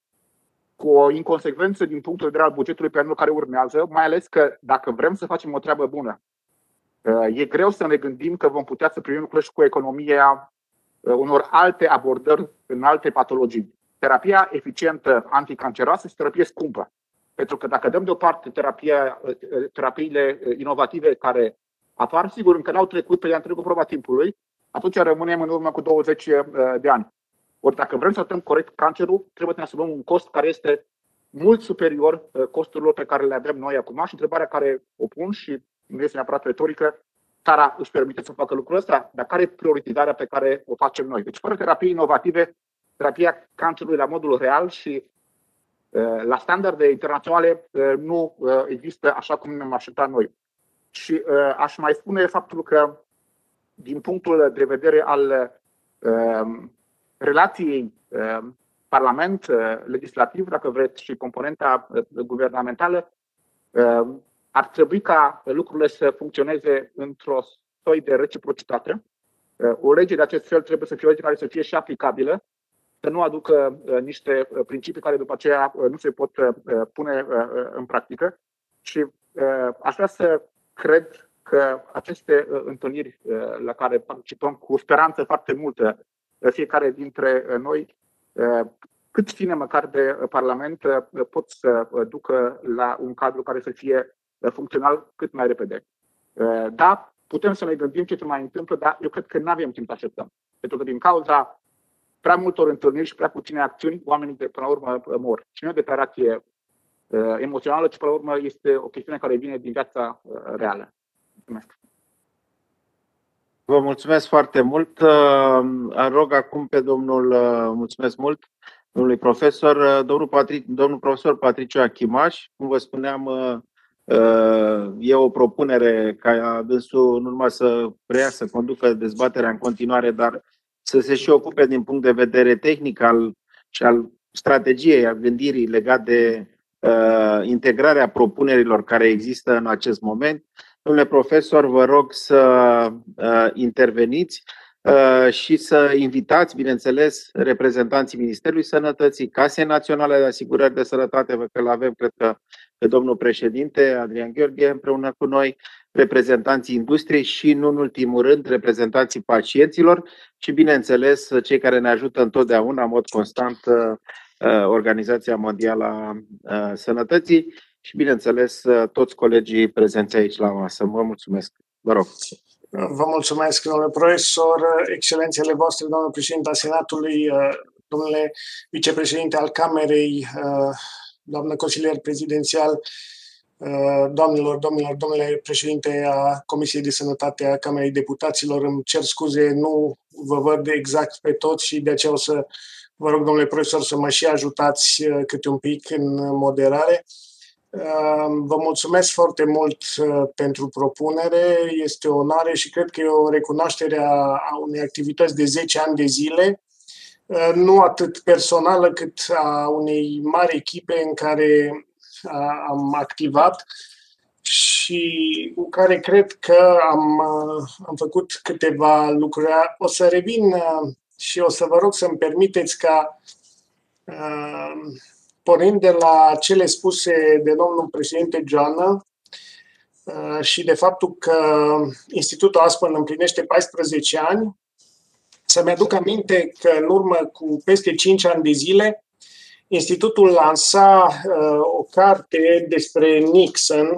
o inconsecvență din punctul de vedere al bugetului pe anul care urmează, mai ales că dacă vrem să facem o treabă bună, e greu să ne gândim că vom putea să primim lucruri și cu economia unor alte abordări în alte patologii. Terapia eficientă anticanceroasă este terapie scumpă. Pentru că dacă dăm deoparte terapiile inovative care apar, sigur, încă n-au trecut pe de-a întregul proba timpului, atunci rămânem în urmă cu 20 de ani. Ori dacă vrem să tratăm corect cancerul, trebuie să ne asumăm un cost care este mult superior costurilor pe care le avem noi acum. Și întrebarea care o pun, și nu este neapărat retorică, țara își permite să facă lucrul ăsta, dar care e prioritarea pe care o facem noi? Deci fără terapii inovative, terapia cancerului la modul real și la standarde internaționale nu există așa cum ne-am așteptat noi. Și aș mai spune faptul că din punctul de vedere al relației Parlament, legislativ, dacă vreți, și componenta guvernamentală, ar trebui ca lucrurile să funcționeze într-o soi de reciprocitate. O lege de acest fel trebuie să fie o lege care să fie și aplicabilă, să nu aducă niște principii care după aceea nu se pot pune în practică. Și aș vrea să cred că aceste întâlniri la care participăm cu speranță foarte multă, fiecare dintre noi, cât ține măcar de Parlament, pot să ducă la un cadru care să fie funcțional cât mai repede. Da, putem să ne gândim ce se mai întâmplă, dar eu cred că nu avem timp să așteptăm. Pentru că din cauza prea multor întâlniri și prea puține acțiuni, oamenii până la urmă mor. Și nu e o declarație emoțională, ci până la urmă este o chestiune care vine din viața reală. Mulțumesc. Vă mulțumesc foarte mult. Rog acum pe mulțumesc mult, domnului profesor, domnul profesor Patriciu Achimaș. Cum vă spuneam, e o propunere ca dânsul nu numai să preia, să conducă dezbaterea în continuare, dar să se și ocupe din punct de vedere tehnic și al strategiei, a gândirii legat de integrarea propunerilor care există în acest moment. Domnule profesor, vă rog să interveniți și să invitați, bineînțeles, reprezentanții Ministerului Sănătății, Casei Naționale de Asigurări de Sănătate, pe care l-avem, cred că, pe domnul președinte Adrian Gheorghe împreună cu noi, reprezentanții industriei și, nu în ultimul rând, reprezentanții pacienților și, bineînțeles, cei care ne ajută întotdeauna, în mod constant, Organizația Mondială a Sănătății și, bineînțeles, toți colegii prezenți aici la masă. Vă mulțumesc. Vă rog. Vă mulțumesc, domnule profesor, excelențele voastre, domnule președinte al Senatului, domnule vicepreședinte al Camerei, doamnă consilier prezidențial, doamnelor, domnilor, domnule președinte a Comisiei de Sănătate a Camerei Deputaților, îmi cer scuze, nu vă văd exact pe toți și de aceea o să vă rog, domnule profesor, să mă și ajutați câte un pic în moderare. Vă mulțumesc foarte mult pentru propunere, este o onoare și cred că e o recunoaștere a unei activități de 10 ani de zile, nu atât personală cât a unei mari echipe în care am activat și cu care cred că am făcut câteva lucruri. O să revin și o să vă rog să-mi permiteți ca, pornind de la cele spuse de domnul președinte Joană și de faptul că Institutul Aspen împlinește 14 ani, să-mi aduc aminte că în urmă cu peste 5 ani de zile, Institutul lansa o carte despre Nixon,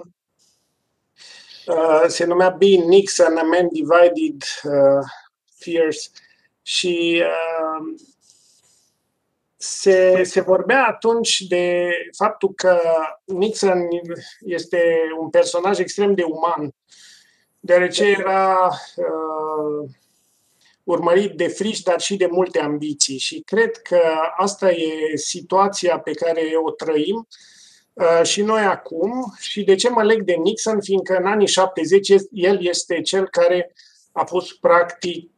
se numea Being Nixon, A Man Divided Fears, și se vorbea atunci de faptul că Nixon este un personaj extrem de uman, deoarece era urmărit de frici, dar și de multe ambiții. Și cred că asta e situația pe care o trăim și noi acum. Și de ce mă leg de Nixon? Fiindcă în anii 70 el este cel care a pus practic,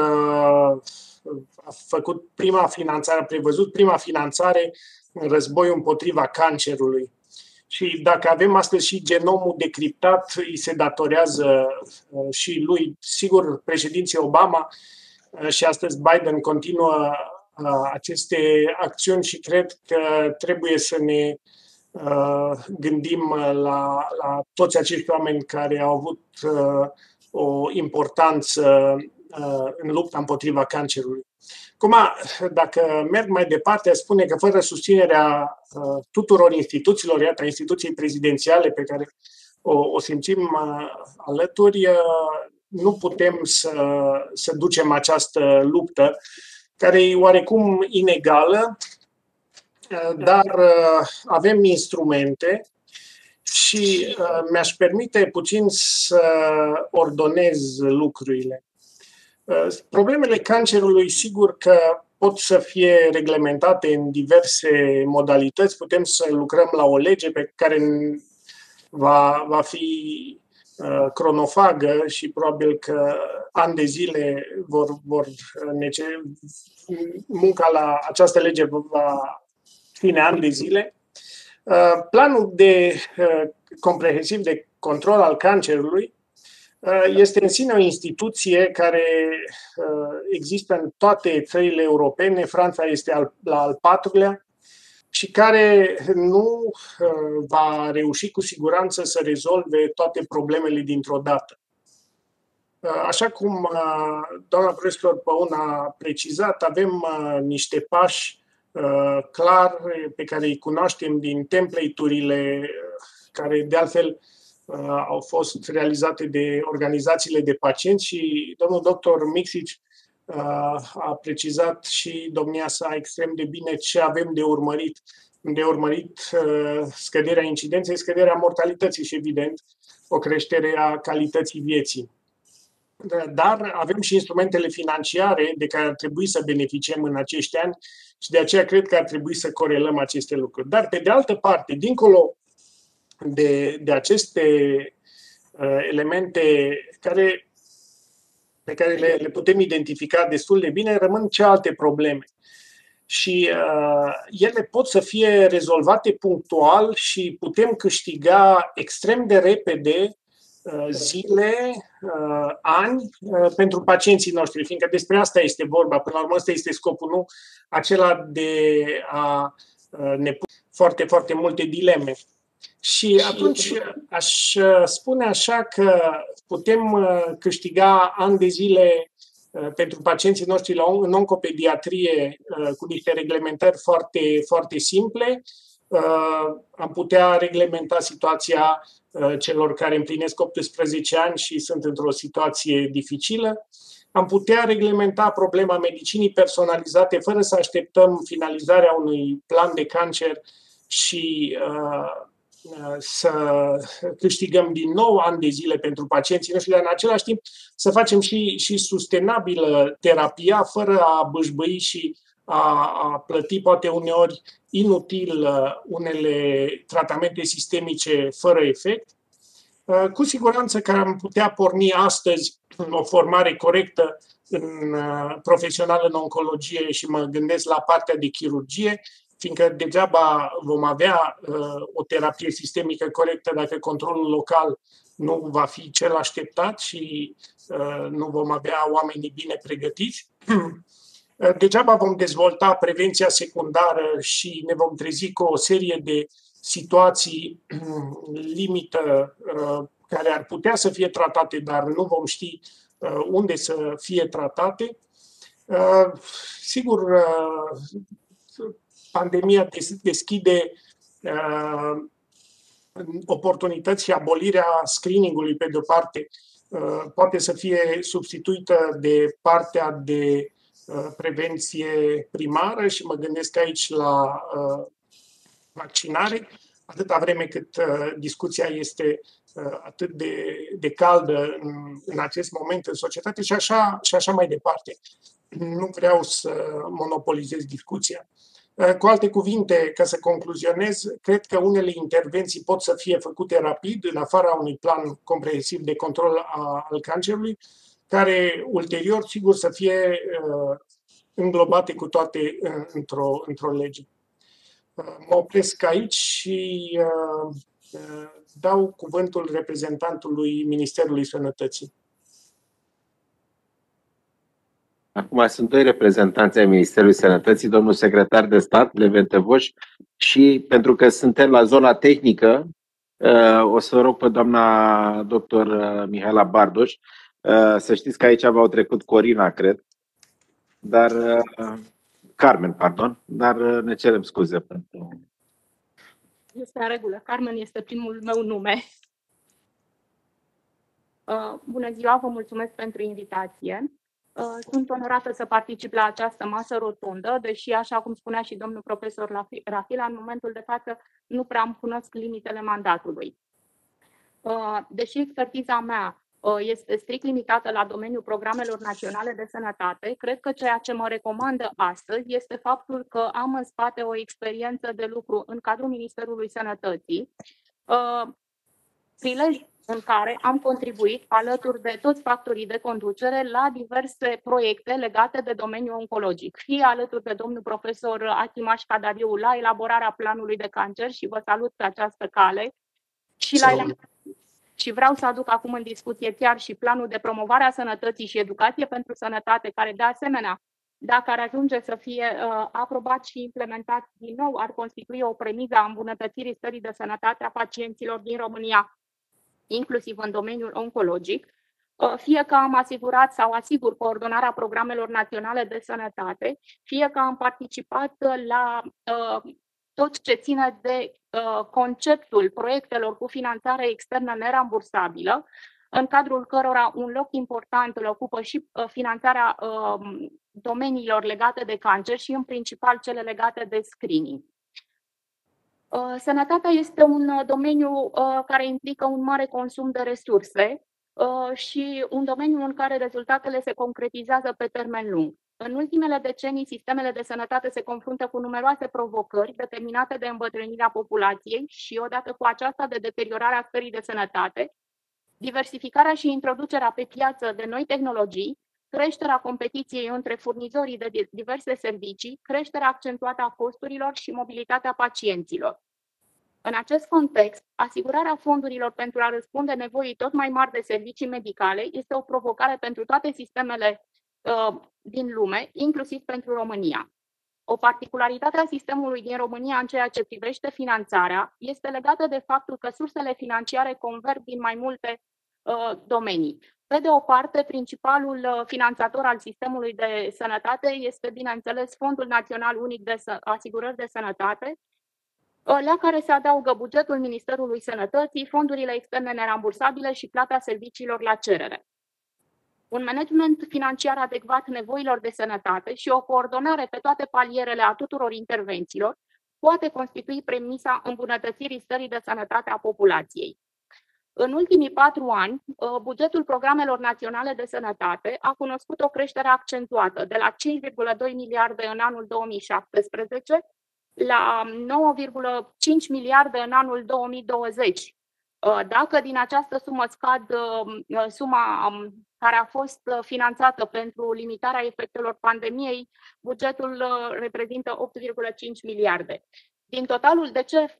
a făcut prima finanțare, a prevăzut prima finanțare în războiul împotriva cancerului. Și dacă avem astăzi și genomul decriptat, îi se datorează și lui. Sigur, președinții Obama și astăzi Biden continuă aceste acțiuni și cred că trebuie să ne gândim la toți acești oameni care au avut o importanță în lupta împotriva cancerului. Acum, dacă merg mai departe, spune că fără susținerea tuturor instituțiilor, iată, instituției prezidențiale pe care o simțim alături, nu putem să ducem această luptă, care e oarecum inegală, dar avem instrumente și mi-aș permite puțin să ordonez lucrurile. Problemele cancerului, sigur că pot să fie reglementate în diverse modalități. Putem să lucrăm la o lege pe care va fi cronofagă și probabil că ani de zile munca la această lege va ține ani de zile. Planul comprehensiv de control al cancerului este în sine o instituție care există în toate țările europene. Franța este la al patrulea și care nu va reuși cu siguranță să rezolve toate problemele dintr-o dată. Așa cum doamna profesor Păun a precizat, avem niște pași clar pe care îi cunoaștem din template-urile care de altfel au fost realizate de organizațiile de pacienți și domnul doctor Mixici a precizat și domnia sa extrem de bine ce avem de urmărit. De urmărit scăderea incidenței, scăderea mortalității și, evident, o creștere a calității vieții. Dar avem și instrumentele financiare de care ar trebui să beneficiem în acești ani și de aceea cred că ar trebui să corelăm aceste lucruri. Dar, pe de altă parte, dincolo de aceste elemente pe care le putem identifica destul de bine, rămân cealaltă probleme. Și ele pot să fie rezolvate punctual și putem câștiga extrem de repede zile, ani pentru pacienții noștri, fiindcă despre asta este vorba. Până la urmă, ăsta este scopul, nu acela de a ne pune foarte, foarte multe dileme. Și atunci aș spune așa că putem câștiga ani de zile pentru pacienții noștri în oncopediatrie cu niște reglementări foarte, foarte simple. Am putea reglementa situația celor care împlinesc 18 ani și sunt într-o situație dificilă. Am putea reglementa problema medicinii personalizate fără să așteptăm finalizarea unui plan de cancer și să câștigăm din nou ani de zile pentru pacienții noștri, dar în același timp să facem și sustenabilă terapia fără a bâșbâi și a plăti poate uneori inutil unele tratamente sistemice fără efect. Cu siguranță că am putea porni astăzi o formare corectă profesională în oncologie și mă gândesc la partea de chirurgie, fiindcă degeaba vom avea o terapie sistemică corectă dacă controlul local nu va fi cel așteptat și nu vom avea oamenii bine pregătiți. Degeaba vom dezvolta prevenția secundară și ne vom trezi cu o serie de situații limită care ar putea să fie tratate, dar nu vom ști unde să fie tratate. Sigur, pandemia deschide oportunități și abolirea screening-ului, pe de-o parte, poate să fie substituită de partea de prevenție primară și mă gândesc aici la vaccinare, atâta vreme cât discuția este atât de caldă în acest moment în societate și așa mai departe. Nu vreau să monopolizez discuția. Cu alte cuvinte, ca să concluzionez, cred că unele intervenții pot să fie făcute rapid, în afara unui plan comprehensiv de control al cancerului, care ulterior, sigur, să fie înglobate cu toate într-o lege. Mă opresc aici și dau cuvântul reprezentantului Ministerului Sănătății. Acum sunt doi reprezentanți ai Ministerului Sănătății, domnul secretar de stat, Leven Tăvoș, și pentru că suntem la zona tehnică, o să rog pe doamna doctor Mihaela Bardoș Să știți că aici m-au trecut Corina, cred, dar Carmen, pardon, dar ne cerem scuze pentru... Este în regulă. Carmen este primul meu nume. Bună ziua, vă mulțumesc pentru invitație. Sunt onorată să particip la această masă rotundă, deși, așa cum spunea și domnul profesor Rafila, în momentul de față nu prea îmi cunosc limitele mandatului. Deși expertiza mea este strict limitată la domeniul programelor naționale de sănătate, cred că ceea ce mă recomandă astăzi este faptul că am în spate o experiență de lucru în cadrul Ministerului Sănătății, prilej în care am contribuit alături de toți factorii de conducere la diverse proiecte legate de domeniul oncologic, fie alături de domnul profesor Achimaș Cadariu la elaborarea planului de cancer și vă salut pe această cale, și vreau să aduc acum în discuție chiar și planul de promovare a sănătății și educație pentru sănătate, care de asemenea, dacă ar ajunge să fie aprobat și implementat din nou, ar constitui o premisă a îmbunătățirii stării de sănătate a pacienților din România, inclusiv în domeniul oncologic, fie că am asigurat sau asigur coordonarea programelor naționale de sănătate, fie că am participat la tot ce ține de conceptul proiectelor cu finanțare externă nerambursabilă, în cadrul cărora un loc important îl ocupă și finanțarea domeniilor legate de cancer și în principal cele legate de screening. Sănătatea este un domeniu care implică un mare consum de resurse și un domeniu în care rezultatele se concretizează pe termen lung. În ultimele decenii, sistemele de sănătate se confruntă cu numeroase provocări determinate de îmbătrânirea populației și, odată cu aceasta, de deteriorarea stării de sănătate, diversificarea și introducerea pe piață de noi tehnologii, creșterea competiției între furnizorii de diverse servicii, creșterea accentuată a costurilor și mobilitatea pacienților. În acest context, asigurarea fondurilor pentru a răspunde nevoii tot mai mari de servicii medicale este o provocare pentru toate sistemele din lume, inclusiv pentru România. O particularitate a sistemului din România în ceea ce privește finanțarea este legată de faptul că sursele financiare converg din mai multe domenii. Pe de o parte, principalul finanțator al sistemului de sănătate este, bineînțeles, Fondul Național Unic de Asigurări de Sănătate, la care se adaugă bugetul Ministerului Sănătății, fondurile externe nerambursabile și plata serviciilor la cerere. Un management financiar adecvat nevoilor de sănătate și o coordonare pe toate palierele a tuturor intervențiilor poate constitui premisa îmbunătățirii stării de sănătate a populației. În ultimii 4 ani, bugetul programelor naționale de sănătate a cunoscut o creștere accentuată de la 5,2 miliarde în anul 2017 la 9,5 miliarde în anul 2020. Dacă din această sumă scad suma care a fost finanțată pentru limitarea efectelor pandemiei, bugetul reprezintă 8,5 miliarde. Din totalul,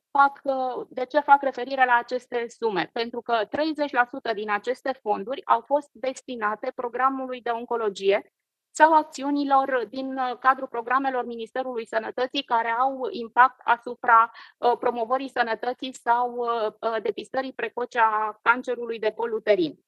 de ce fac referire la aceste sume? Pentru că 30% din aceste fonduri au fost destinate programului de oncologie sau acțiunilor din cadrul programelor Ministerului Sănătății care au impact asupra promovării sănătății sau depistării precoce a cancerului de col uterin.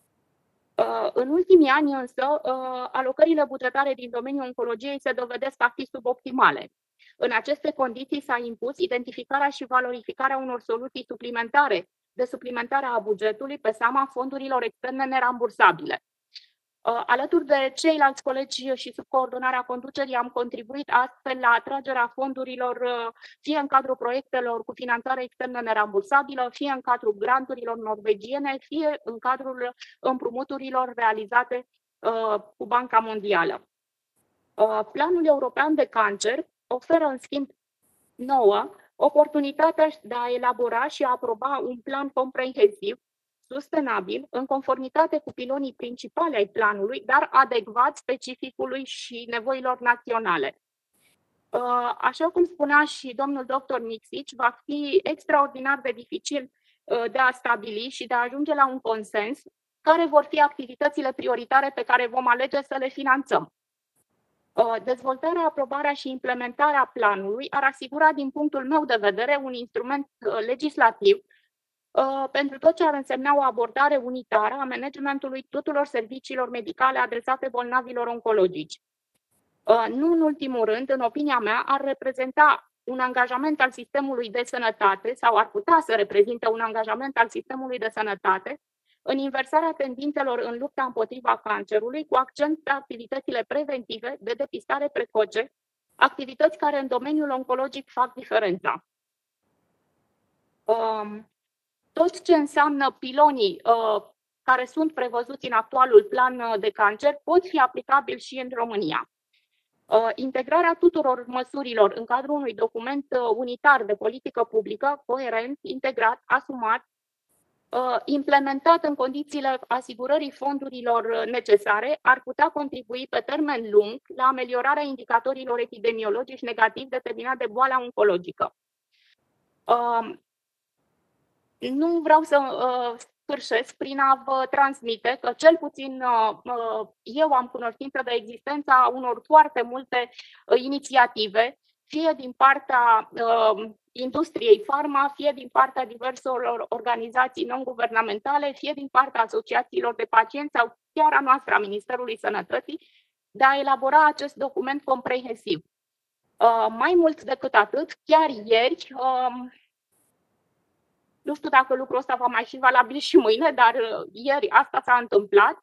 În ultimii ani însă, alocările bugetare din domeniul oncologiei se dovedesc a fi suboptimale. În aceste condiții s-a impus identificarea și valorificarea unor soluții suplimentare de suplimentare a bugetului pe seama fondurilor externe nerambursabile. Alături de ceilalți colegi și sub coordonarea conducerii am contribuit astfel la atragerea fondurilor fie în cadrul proiectelor cu finanțare externă nerambursabilă, fie în cadrul granturilor norvegiene, fie în cadrul împrumuturilor realizate cu Banca Mondială. Planul European de Cancer oferă în schimb nouă oportunitatea de a elabora și a aproba un plan comprehensiv, sustenabil, în conformitate cu pilonii principali ai planului, dar adecvat specificului și nevoilor naționale. Așa cum spunea și domnul dr. Mixici, va fi extraordinar de dificil de a stabili și de a ajunge la un consens care vor fi activitățile prioritare pe care vom alege să le finanțăm. Dezvoltarea, aprobarea și implementarea planului ar asigura, din punctul meu de vedere, un instrument legislativ pentru tot ce ar însemna o abordare unitară a managementului tuturor serviciilor medicale adresate bolnavilor oncologici. Nu în ultimul rând, în opinia mea, ar reprezenta un angajament al sistemului de sănătate sau ar putea să reprezinte un angajament al sistemului de sănătate în inversarea tendințelor în lupta împotriva cancerului, cu accent pe activitățile preventive de depistare precoce, activități care în domeniul oncologic fac diferența. Tot ce înseamnă pilonii care sunt prevăzuți în actualul plan de cancer pot fi aplicabili și în România. Integrarea tuturor măsurilor în cadrul unui document unitar de politică publică, coerent, integrat, asumat, implementat în condițiile asigurării fondurilor necesare, ar putea contribui pe termen lung la ameliorarea indicatorilor epidemiologici negativ determinați de boala oncologică. Nu vreau să sfârșesc prin a vă transmite că cel puțin eu am cunoștință de existența unor foarte multe inițiative, fie din partea industriei farma, fie din partea diverselor organizații non-guvernamentale, fie din partea asociațiilor de pacienți sau chiar a noastră, a Ministerului Sănătății, de a elabora acest document comprehensiv. Mai mult decât atât, chiar ieri, nu știu dacă lucrul ăsta va mai fi valabil și mâine, dar ieri asta s-a întâmplat.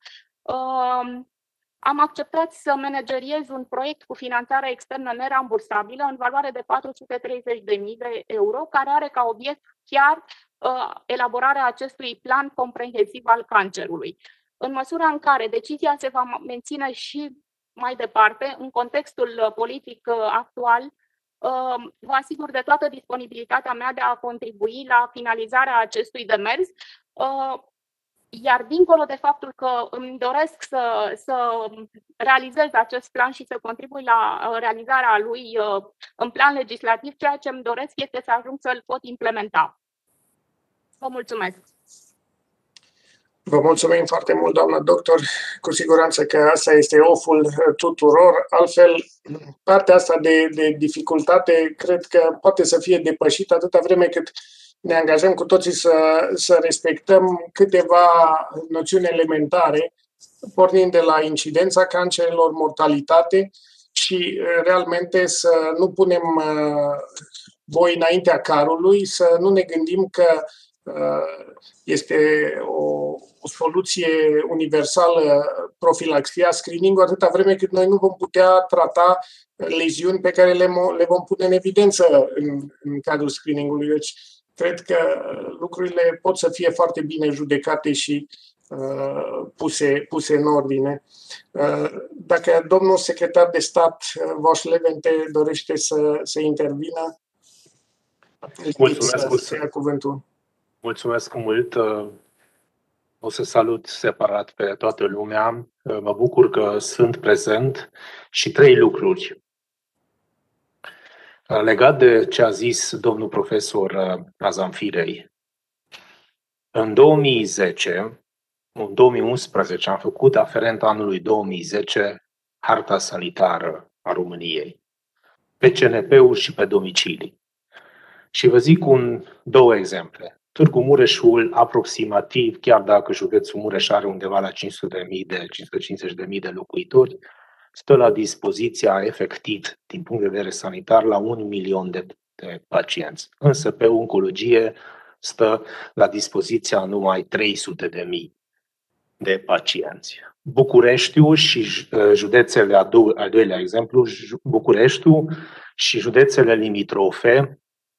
Am acceptat să manageriez un proiect cu finanțare externă nerambursabilă în valoare de 430.000 de euro, care are ca obiect chiar elaborarea acestui plan comprehensiv al cancerului. În măsura în care decizia se va menține și mai departe, în contextul politic actual, vă asigur de toată disponibilitatea mea de a contribui la finalizarea acestui demers, iar dincolo de faptul că îmi doresc să realizez acest plan și să contribui la realizarea lui în plan legislativ, ceea ce îmi doresc este să ajung să-l pot implementa. Vă mulțumesc! Vă mulțumim foarte mult, doamnă doctor. Cu siguranță că asta este oful tuturor. Altfel, partea asta de dificultate cred că poate să fie depășită atâta vreme cât ne angajăm cu toții să respectăm câteva noțiuni elementare, pornind de la incidența cancerelor, mortalitate și realmente să nu punem boi înaintea carului, să nu ne gândim că este o soluție universală profilaxia, screening-ul, atâta vreme cât noi nu vom putea trata leziuni pe care le vom pune în evidență în cadrul screening-ului. Deci, cred că lucrurile pot să fie foarte bine judecate și puse în ordine. Dacă domnul secretar de stat, Voș Levente, dorește să intervină, să ia cuvântul. Mulțumesc mult. O să salut separat pe toată lumea. Mă bucur că sunt prezent și 3 lucruri. Legat de ce a zis domnul profesor Azamfirei, în 2010, în 2011 am făcut aferent anului 2010 harta sanitară a României, pe CNP-uri și pe domicilii. Și vă zic 2 exemple. Târgu Mureșul, aproximativ, chiar dacă județul Mureș are undeva la 550.000 de locuitori, stă la dispoziția efectiv, din punct de vedere sanitar, la 1 milion de pacienți. Însă pe oncologie stă la dispoziția numai 300.000 de pacienți. Bucureștiul și județele, al doilea exemplu, Bucureștiul și județele limitrofe,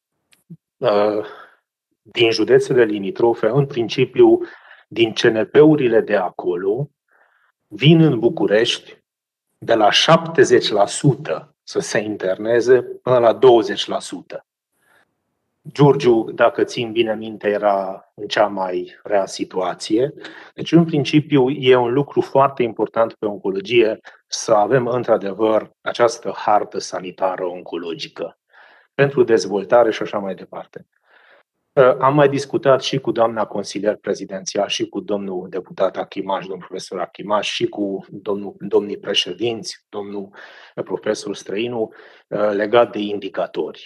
din județele limitrofe, în principiu, din CNP-urile de acolo, vin în București de la 70% să se interneze până la 20%. Giurgiu, dacă țin bine minte, era în cea mai rea situație. Deci, în principiu, e un lucru foarte important pe oncologie să avem, într-adevăr, această hartă sanitară oncologică pentru dezvoltare și așa mai departe. Am mai discutat și cu doamna consilier prezidențial și cu domnul deputat Achimaș, domnul profesor Achimaș și cu domnii președinți, domnul profesor Străinu, legat de indicatori.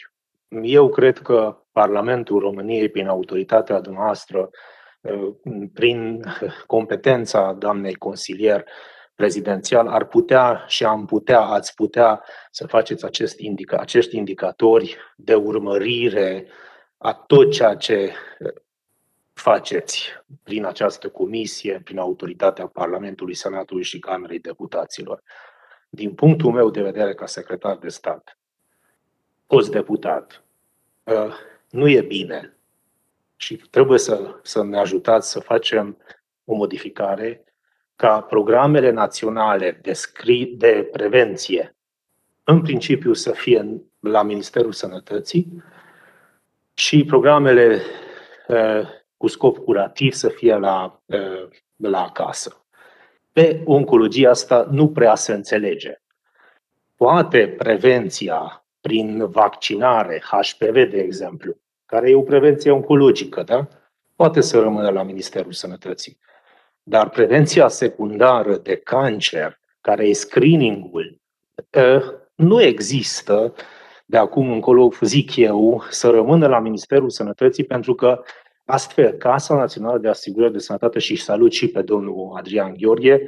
Eu cred că Parlamentul României, prin autoritatea dumneavoastră, prin competența doamnei consilier prezidențial, ar putea și ați putea să faceți acești indicatori de urmărire a tot ceea ce faceți prin această comisie, prin autoritatea Parlamentului, Senatului și Camerei Deputaților. Din punctul meu de vedere ca secretar de stat, fost deputat, nu e bine și trebuie să ne ajutați să facem o modificare ca programele naționale de prevenție, în principiu, să fie la Ministerul Sănătății și programele cu scop curativ să fie la acasă. Pe oncologie asta nu prea se înțelege. Poate prevenția prin vaccinare, HPV de exemplu, care e o prevenție oncologică, da? Poate să rămână la Ministerul Sănătății. Dar prevenția secundară de cancer, care e screening-ul, nu există de acum încolo, zic eu, să rămână la Ministerul Sănătății, pentru că astfel Casa Națională de Asigurări de Sănătate, și salut și pe domnul Adrian Gheorghe,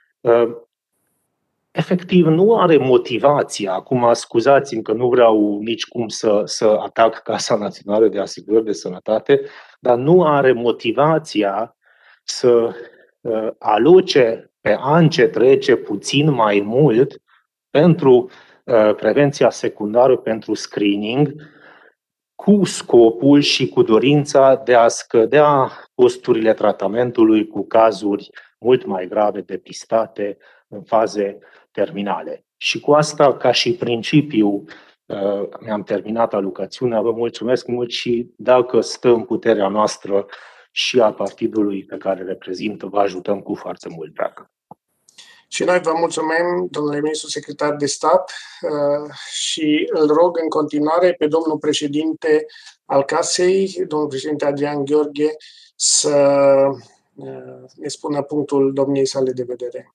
efectiv nu are motivația, acum scuzați-mi că nu vreau nicicum să atac Casa Națională de Asigurări de Sănătate, dar nu are motivația să aloce pe an ce trece puțin mai mult pentru prevenția secundară, pentru screening, cu scopul și cu dorința de a scădea costurile tratamentului cu cazuri mult mai grave depistate în faze terminale. Și cu asta, ca și principiu, mi-am terminat alocuțiunea. Vă mulțumesc mult și dacă stă în puterea noastră și a partidului pe care reprezintă, vă ajutăm cu foarte mult drag. Și noi vă mulțumim, domnule ministru secretar de stat, și îl rog în continuare pe domnul președinte al Casei, domnul președinte Adrian Gheorghe, să ne spună punctul domniei sale de vedere.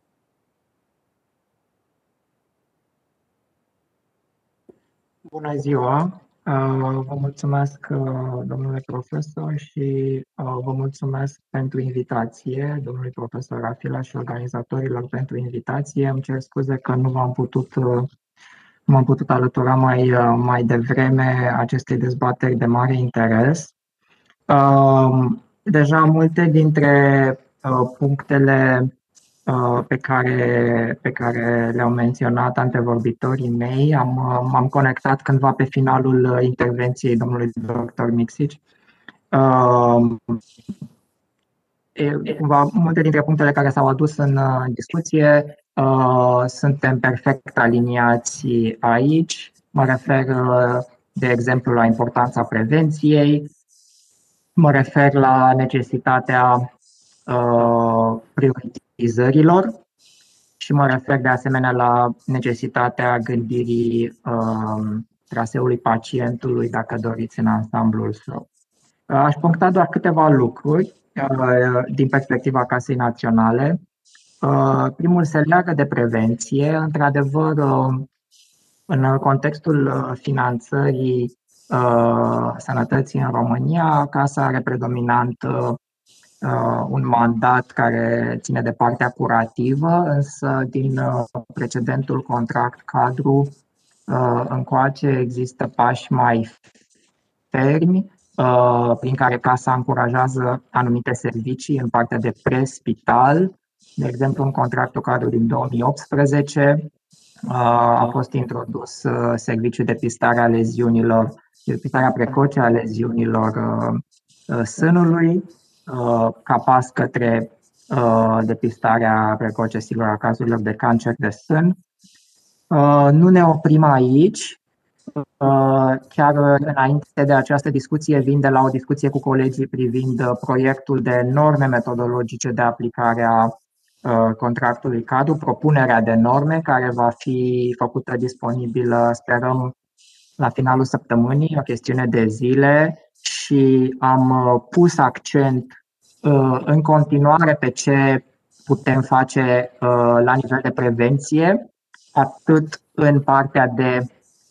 Bună ziua! Vă mulțumesc, domnule profesor, și vă mulțumesc pentru invitație, domnului profesor Rafila și organizatorilor pentru invitație. Îmi cer scuze că nu m-am putut alătura mai devreme acestei dezbateri de mare interes. Deja multe dintre punctele pe care le-au menționat antevorbitorii mei. M-am conectat cândva pe finalul intervenției domnului dr. Mixici. Cumva, multe dintre punctele care s-au adus în discuție suntem perfect aliniați aici. Mă refer, de exemplu, la importanța prevenției, mă refer la necesitatea prioritizărilor și mă refer de asemenea la necesitatea gândirii traseului pacientului, dacă doriți, în ansamblul său. Aș puncta doar câteva lucruri din perspectiva Casei Naționale. Primul se leagă de prevenție. Într-adevăr, în contextul finanțării sănătății în România, Casa are predominant un mandat care ține de partea curativă, însă din precedentul contract cadru încoace există pași mai fermi prin care Casa încurajează anumite servicii în partea de prespital. De exemplu, în contractul cadru din 2018 a fost introdus serviciul de depistarea precoce a leziunilor sânului, ca pas către depistarea precoce, sigur, a cazurilor de cancer de sân. Nu ne oprim aici. Chiar înainte de această discuție vin de la o discuție cu colegii privind proiectul de norme metodologice de aplicare a contractului cadru, propunerea de norme care va fi făcută disponibilă, sperăm, la finalul săptămânii, o chestiune de zile, și am pus accent în continuare pe ce putem face la nivel de prevenție, atât în partea de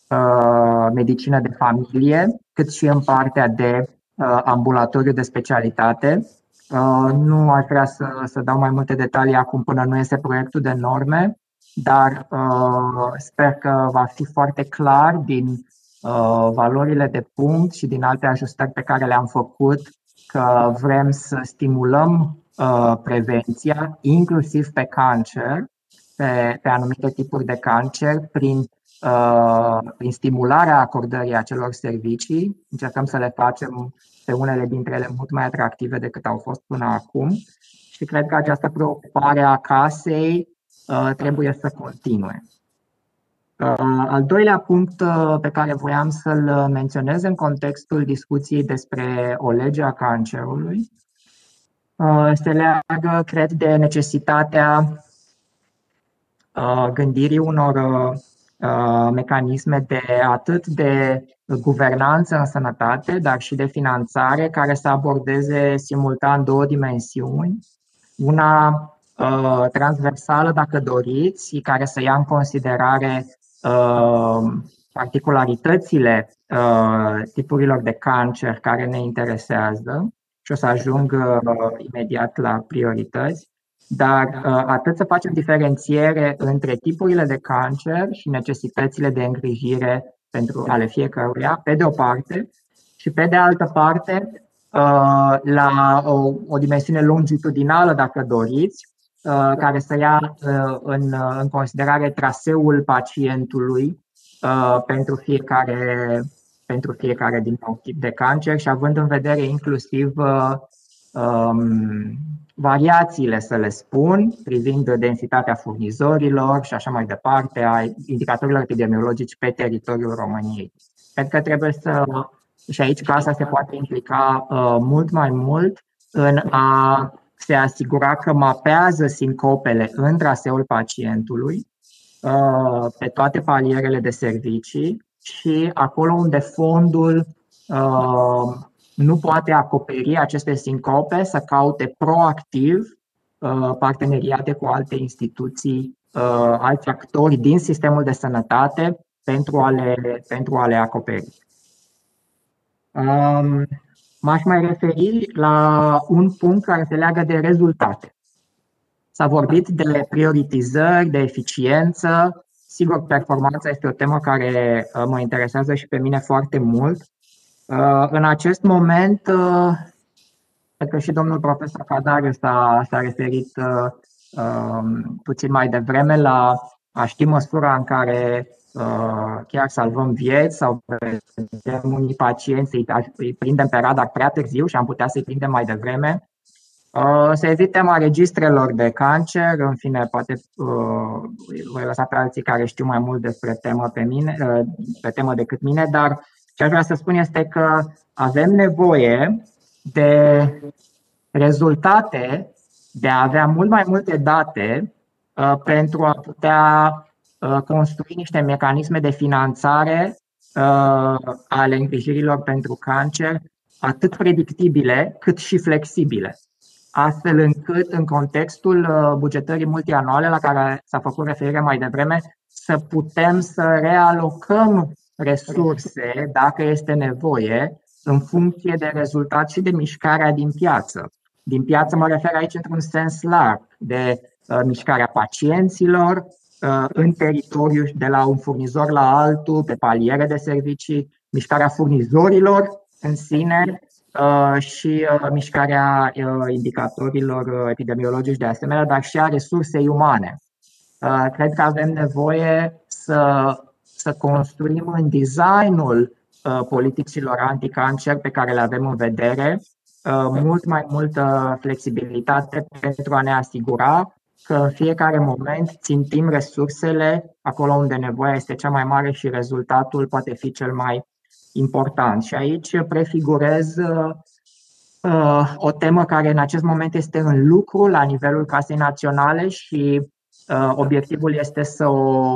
medicină de familie, cât și în partea de ambulatoriu de specialitate. Nu aș vrea să dau mai multe detalii acum până nu este proiectul de norme, dar sper că va fi foarte clar din valorile de punct și din alte ajustări pe care le-am făcut că vrem să stimulăm prevenția, inclusiv pe cancer, pe anumite tipuri de cancer, prin stimularea acordării acelor servicii. Încercăm să le facem pe unele dintre ele mult mai atractive decât au fost până acum și cred că această preocupare a casei trebuie să continue. Al doilea punct pe care voiam să-l menționez în contextul discuției despre o lege a cancerului se leagă, cred, de necesitatea gândirii unor mecanisme atât de guvernanță în sănătate, dar și de finanțare, care să abordeze simultan două dimensiuni. Una transversală, dacă doriți, care să ia în considerare particularitățile tipurilor de cancer care ne interesează și o să ajung imediat la priorități, dar atât să facem diferențiere între tipurile de cancer și necesitățile de îngrijire pentru ale fiecăruia, pe de o parte, și pe de altă parte, la o dimensiune longitudinală, dacă doriți, care să ia în considerare traseul pacientului pentru fiecare din nou tip de cancer și având în vedere inclusiv variațiile, să le spun, privind densitatea furnizorilor și așa mai departe, a indicatorilor epidemiologici pe teritoriul României. Cred că trebuie și aici casa se poate implica mult mai mult în a se asigura că mapează sincopele în traseul pacientului pe toate palierele de servicii și acolo unde fondul nu poate acoperi aceste sincope, să caute proactiv parteneriate cu alte instituții, alți actori din sistemul de sănătate pentru a le acoperi. M-aș mai referi la un punct care se leagă de rezultate. S-a vorbit de prioritizări, de eficiență. Sigur, performanța este o temă care mă interesează și pe mine foarte mult. În acest moment, cred că și domnul profesor Cadariu s-a referit puțin mai devreme la a ști măsura în care chiar salvăm vieți sau vedem unii pacienți, îi prindem pe radar prea târziu și am putea să-i prindem mai devreme. Să evit tema registrelor de cancer, în fine, poate voi lăsa pe alții care știu mai mult despre pe temă decât mine, dar ce aș vrea să spun este că avem nevoie de rezultate, de a avea mult mai multe date pentru a putea construi niște mecanisme de finanțare ale îngrijirilor pentru cancer, atât predictibile cât și flexibile, astfel încât în contextul bugetării multianuale la care s-a făcut referire mai devreme, să putem să realocăm resurse, dacă este nevoie, în funcție de rezultat și de mișcarea din piață. Din piață mă refer aici într-un sens larg, de mișcarea pacienților în teritoriu de la un furnizor la altul, pe paliere de servicii, mișcarea furnizorilor în sine și mișcarea indicatorilor epidemiologici de asemenea, dar și a resursei umane. Cred că avem nevoie să construim în designul politicilor anticancer pe care le avem în vedere mult mai multă flexibilitate pentru a ne asigura că în fiecare moment țintim resursele acolo unde nevoia este cea mai mare și rezultatul poate fi cel mai important. Și aici prefigurez o temă care în acest moment este în lucru la nivelul Casei Naționale și obiectivul este să o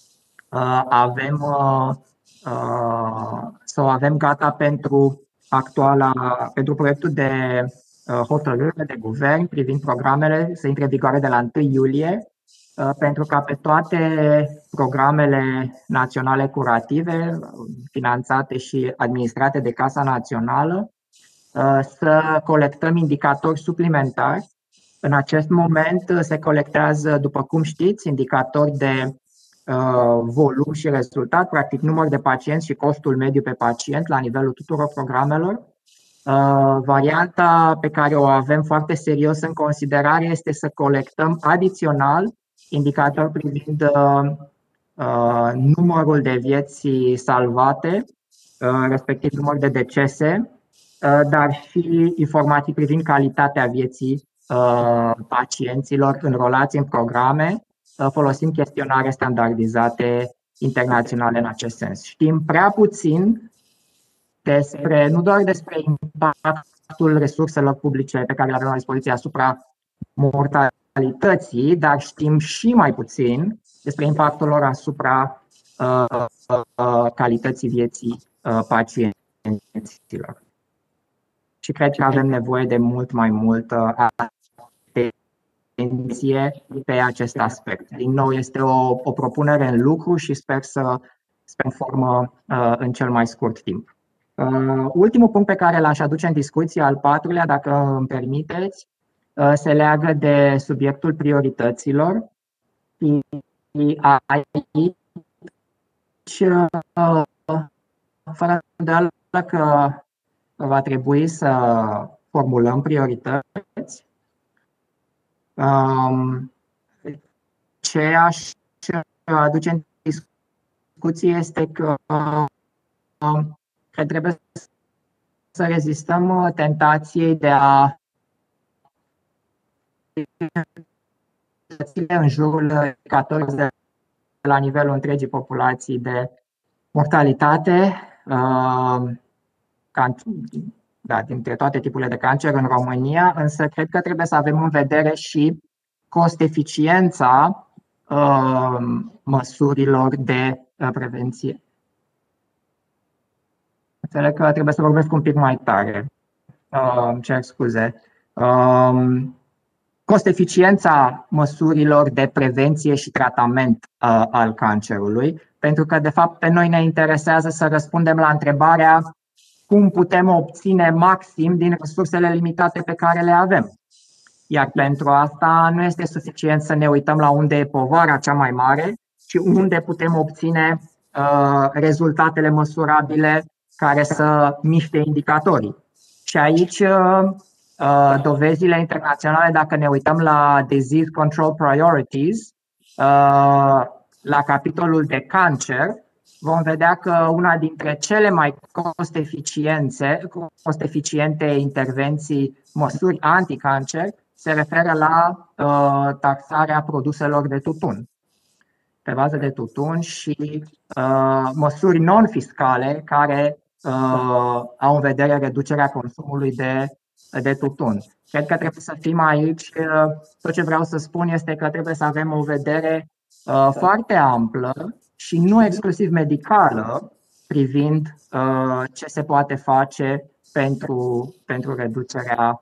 avem gata pentru proiectul de hotărâre de guvern privind programele să intre în vigoare de la 1 iulie pentru ca pe toate programele naționale curative, finanțate și administrate de Casa Națională, să colectăm indicatori suplimentari. În acest moment se colectează, după cum știți, indicatori de volum și rezultat, practic număr de pacienți și costul mediu pe pacient la nivelul tuturor programelor. Varianta pe care o avem foarte serios în considerare este să colectăm adițional indicatori privind numărul de vieți salvate, respectiv numărul de decese, dar și informații privind calitatea vieții pacienților înrolați în programe, folosind chestionare standardizate internaționale în acest sens. Știm prea puțin nu doar despre impactul resurselor publice pe care le avem la dispoziție asupra mortalității, dar știm și mai puțin despre impactul lor asupra calității vieții pacienților. Și cred că avem nevoie de mult mai multă atenție pe acest aspect. Din nou, este o propunere în lucru și sper să în formă în cel mai scurt timp. Ultimul punct pe care l-aș aduce în discuție, al patrulea, dacă îmi permiteți, se leagă de subiectul priorităților. Aici, fără îndoială că va trebui să formulăm priorități. Ce aș aduce în discuție este că trebuie să rezistăm tentației de a în jurul indicatorilor de la nivelul întregii populații de mortalitate, dintre toate tipurile de cancer în România, însă cred că trebuie să avem în vedere și cost-eficiența măsurilor de prevenție. Înțeleg că trebuie să vorbesc un pic mai tare. Cer scuze. Cost-eficiența măsurilor de prevenție și tratament al cancerului, pentru că, de fapt, pe noi ne interesează să răspundem la întrebarea cum putem obține maxim din resursele limitate pe care le avem. Iar pentru asta nu este suficient să ne uităm la unde e povara cea mai mare, ci unde putem obține rezultatele măsurabile care să miște indicatorii. Și aici dovezile internaționale, dacă ne uităm la Disease Control Priorities, la capitolul de cancer, vom vedea că una dintre cele mai cost-eficiente intervenții, măsuri anticancer, se referă la taxarea produselor de tutun, pe bază de tutun și măsuri non-fiscale care au în vedere reducerea consumului de tutun. Cred că trebuie să fim aici. Tot ce vreau să spun este că trebuie să avem o vedere foarte amplă și nu exclusiv medicală privind ce se poate face pentru reducerea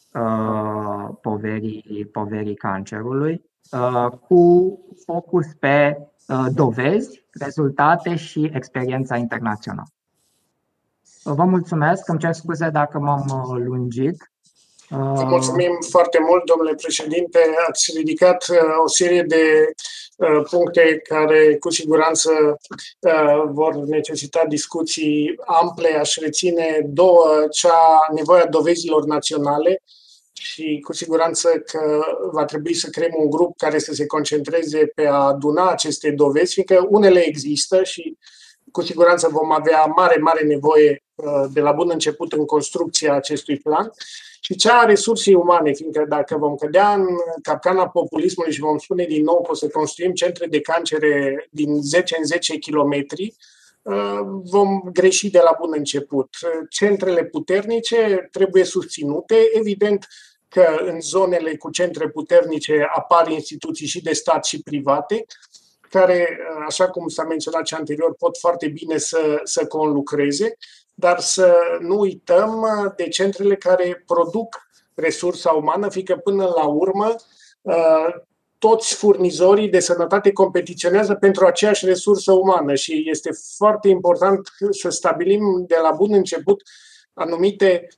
poverii cancerului, cu focus pe dovezi, rezultate și experiența internațională. Vă mulțumesc, îmi cer scuze dacă m-am lungit. Vă mulțumim foarte mult, domnule președinte. Ați ridicat o serie de puncte care cu siguranță vor necesita discuții ample. Aș reține două, nevoia dovezilor naționale și cu siguranță că va trebui să creăm un grup care să se concentreze pe a aduna aceste dovezi, fiindcă unele există și cu siguranță vom avea mare nevoie de la bun început în construcția acestui plan. Și cea a resursei umane, fiindcă dacă vom cădea în capcana populismului și vom spune din nou că o să construim centre de cancere din 10 în 10 kilometri, vom greși de la bun început. Centrele puternice trebuie susținute. Evident că în zonele cu centre puternice apar instituții și de stat și private, care, așa cum s-a menționat și anterior, pot foarte bine să conlucreze, dar să nu uităm de centrele care produc resursa umană, fiindcă până la urmă toți furnizorii de sănătate competiționează pentru aceeași resursă umană și este foarte important să stabilim de la bun început anumite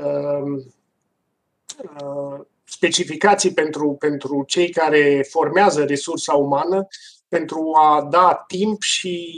specificații pentru cei care formează resursa umană, pentru a da timp și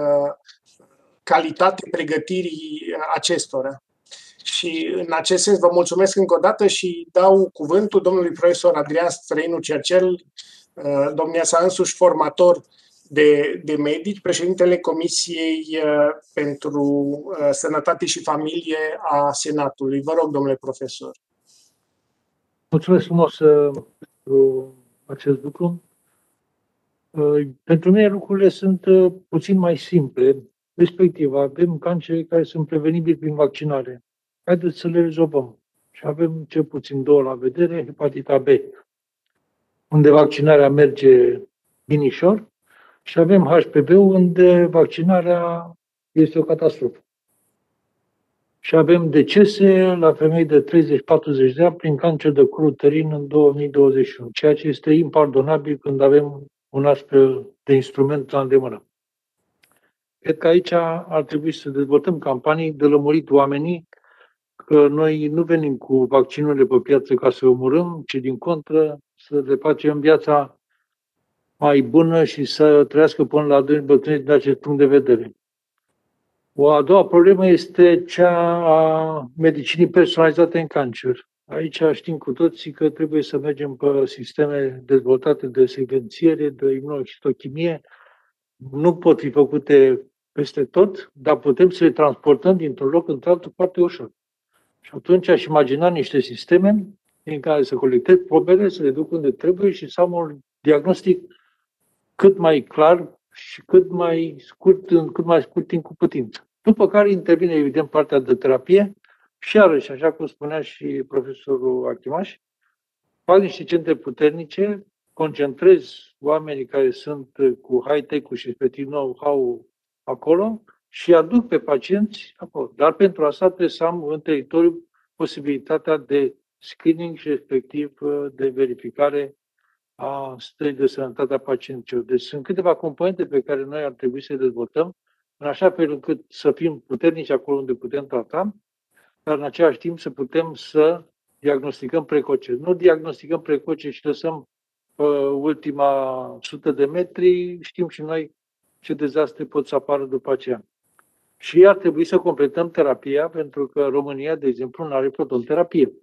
calitate pregătirii acestora. Și în acest sens vă mulțumesc încă o dată și dau cuvântul domnului profesor Adrian Străinu Cercel, domnia sa însuși formator de medici, președintele Comisiei pentru Sănătate și Familie a Senatului. Vă rog, domnule profesor. Mulțumesc frumos pentru acest lucru. Pentru mine lucrurile sunt puțin mai simple, respectiv avem cancere care sunt prevenibili prin vaccinare. Haideți să le rezolvăm. Și avem cel puțin două la vedere, hepatita B, unde vaccinarea merge binișor, și avem HPV-ul, unde vaccinarea este o catastrofă. Și avem decese la femei de 30-40 de ani prin cancer de col uterin în 2021, ceea ce este impardonabil când avem un astfel de instrument la îndemână. Cred că aici ar trebui să dezvoltăm campanii de lămurit oamenii că noi nu venim cu vaccinurile pe piață ca să omorâm, ci din contră să le facem viața mai bună și să trăiască până la adânci bătrâni din acest punct de vedere. O a doua problemă este cea a medicinii personalizate în cancer. Aici știm cu toții că trebuie să mergem pe sisteme dezvoltate de secvențiere, de imunohistochimie. Nu pot fi făcute peste tot, dar putem să le transportăm dintr-un loc într-altul foarte ușor. Și atunci aș imagina niște sisteme în care să colectez probele, să le duc unde trebuie și să am un diagnostic cât mai clar și cât mai scurt timp cu putință. După care intervine, evident, partea de terapie și, iarăși, așa cum spunea și profesorul Achimaș, fac niște centre puternice, concentrez oamenii care sunt cu high-tech-ul și respectiv know-how acolo și aduc pe pacienți acolo. Dar pentru asta trebuie să am în teritoriu posibilitatea de screening și respectiv de verificare a stării de sănătate a pacienților. Deci sunt câteva componente pe care noi ar trebui să le dezvoltăm în așa fel încât să fim puternici acolo unde putem trata, dar în același timp să putem să diagnosticăm precoce. Nu diagnosticăm precoce și lăsăm ultima 100 de metri, știm și noi ce dezastre pot să apară după aceea. Și ar trebui să completăm terapia, pentru că România, de exemplu, nu are protonterapie.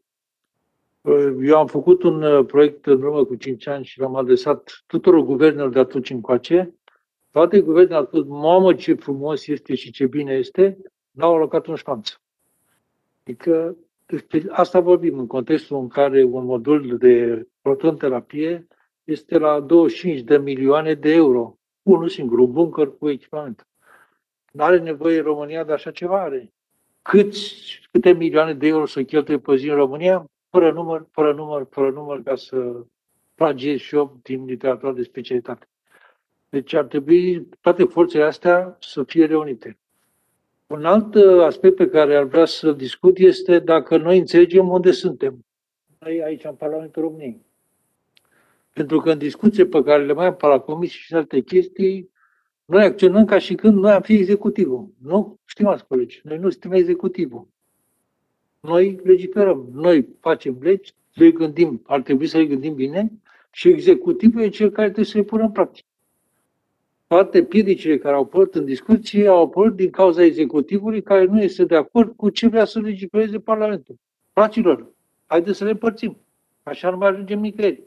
Eu am făcut un proiect în urmă cu 5 ani și l-am adresat tuturor guvernelor de atunci încoace. Toate guvernele au spus, mamă, ce frumos este și ce bine este, n-au alocat un șpanț. Adică asta vorbim în contextul în care un modul de protonterapie este la 25 de milioane de euro. Unul singur, un bunker cu echipament. Nu are nevoie România de așa ceva? Are. Câte milioane de euro să cheltuie pe zi în România? Fără număr, ca să plagiez și eu din literatura de specialitate. Deci ar trebui toate forțele astea să fie reunite. Un alt aspect pe care ar vrea să-l discut este dacă noi înțelegem unde suntem. Noi aici, în Parlamentul României. Pentru că în discuții pe care le mai am pe la comisii și alte chestii, noi acționăm ca și când noi am fi executivul. Nu, stimați colegi, noi nu suntem executivul. Noi legiferăm, noi facem legi, le gândim, ar trebui să le gândim bine și executivul e cel care trebuie să le pună în practică. Toate piedicile care au apărut în discuție au apărut din cauza executivului care nu este de acord cu ce vrea să legifereze Parlamentul. Fraților, haideți să le împărțim. Așa nu mai ajungem nicăieri.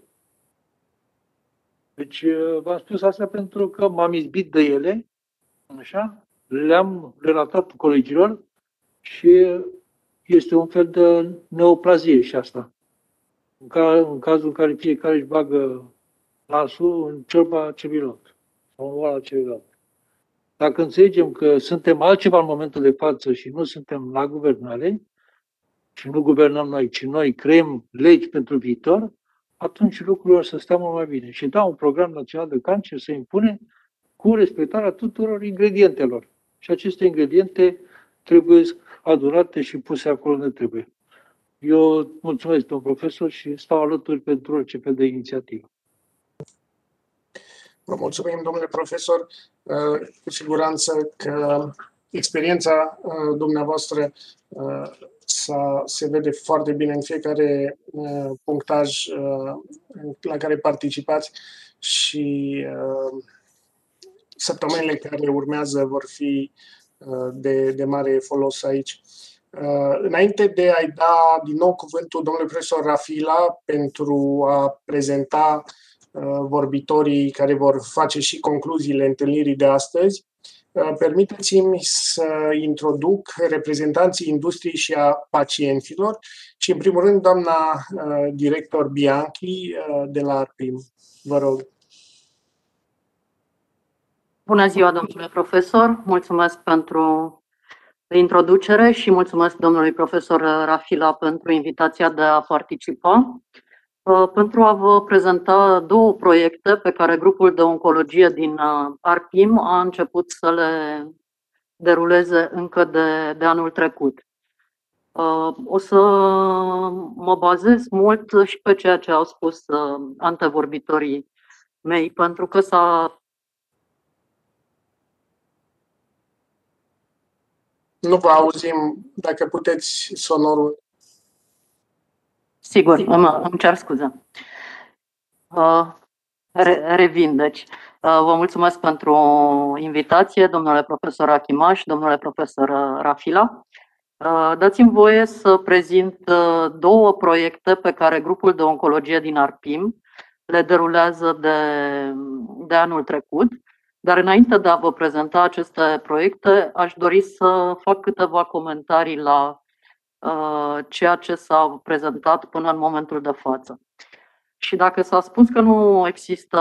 Deci v-am spus asta pentru că m-am izbit de ele, așa, le-am relatat colegilor și este un fel de neoplazie și asta. În cazul în care fiecare își bagă nasul în ciorba celuilalt sau în oala celuilalt. Dacă înțelegem că suntem altceva în momentul de față și nu suntem la guvernare și nu guvernăm noi, ci noi creăm legi pentru viitor, atunci lucrurile o să stea mult mai bine. Și da, un program național de cancer se impune cu respectarea tuturor ingredientelor. Și aceste ingrediente trebuie adunate și puse acolo unde trebuie. Eu mulțumesc, domnul profesor, și stau alături pentru orice fel de inițiativă. Vă mulțumim, domnule profesor. Cu siguranță că experiența dumneavoastră se vede foarte bine în fiecare punctaj la care participați și săptămânile care urmează vor fi de mare folos aici. Înainte de a-i da din nou cuvântul domnului profesor Rafila pentru a prezenta vorbitorii care vor face și concluziile întâlnirii de astăzi, permiteți-mi să introduc reprezentanții industriei și a pacienților și, în primul rând, doamna director Bianchi de la ARPIM. Vă rog. Bună ziua, domnule profesor. Mulțumesc pentru introducere și mulțumesc domnului profesor Rafila pentru invitația de a participa. Pentru a vă prezenta două proiecte pe care grupul de oncologie din ARPIM a început să le deruleze încă de anul trecut. O să mă bazez mult și pe ceea ce au spus antevorbitorii mei, pentru că Nu vă auzim, dacă puteți sonorul. Sigur, îmi cer scuze. Revin, deci. Vă mulțumesc pentru invitație, domnule profesor Achimaș, domnule profesor Rafila. Dați-mi voie să prezint două proiecte pe care grupul de oncologie din ARPIM le derulează de anul trecut. Dar înainte de a vă prezenta aceste proiecte, aș dori să fac câteva comentarii la ceea ce s-a prezentat până în momentul de față. Și dacă s-a spus că nu există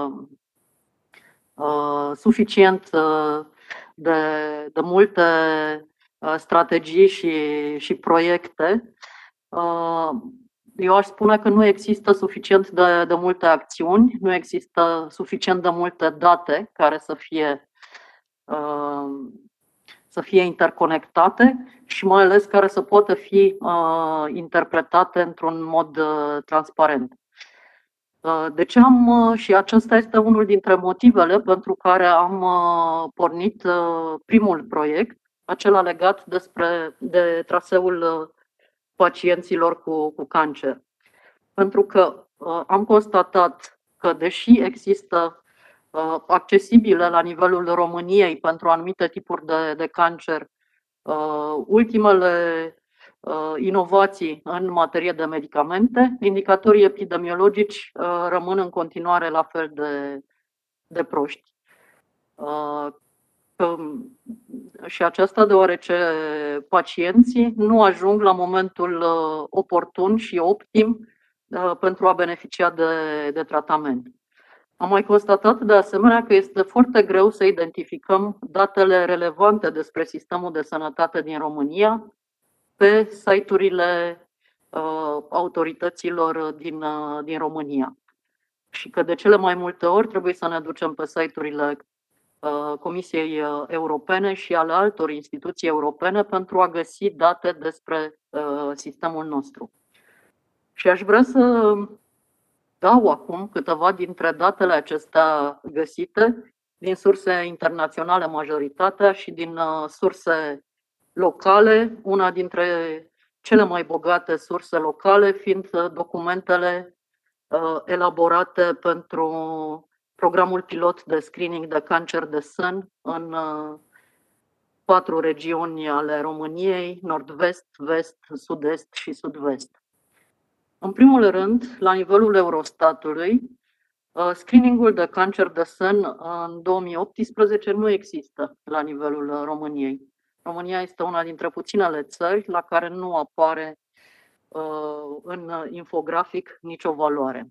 suficient de multe strategii și proiecte, eu aș spune că nu există suficient de multe acțiuni, nu există suficient de multe date care să fie interconectate și mai ales care să poată fi interpretate într-un mod transparent. De ce și acesta este unul dintre motivele pentru care am pornit primul proiect, acela legat de traseul pacienților cu cancer. Pentru că am constatat că, deși există accesibile la nivelul României pentru anumite tipuri de cancer, ultimele inovații în materie de medicamente, indicatorii epidemiologici rămân în continuare la fel de proști. Și aceasta deoarece pacienții nu ajung la momentul oportun și optim pentru a beneficia de tratament. Am mai constatat de asemenea că este foarte greu să identificăm datele relevante despre sistemul de sănătate din România pe site-urile autorităților din România. Și că de cele mai multe ori trebuie să ne ducem pe site-urile Comisiei Europene și ale altor instituții europene pentru a găsi date despre sistemul nostru. Și aș vrea să dau acum câteva dintre datele acestea găsite din surse internaționale majoritatea și din surse locale, una dintre cele mai bogate surse locale fiind documentele elaborate pentru programul pilot de screening de cancer de sân în 4 regiuni ale României, nord-vest, vest, sud-est și sud-vest. În primul rând, la nivelul Eurostatului, screeningul de cancer de sân în 2018 nu există la nivelul României. România este una dintre puținele țări la care nu apare în infografic nicio valoare.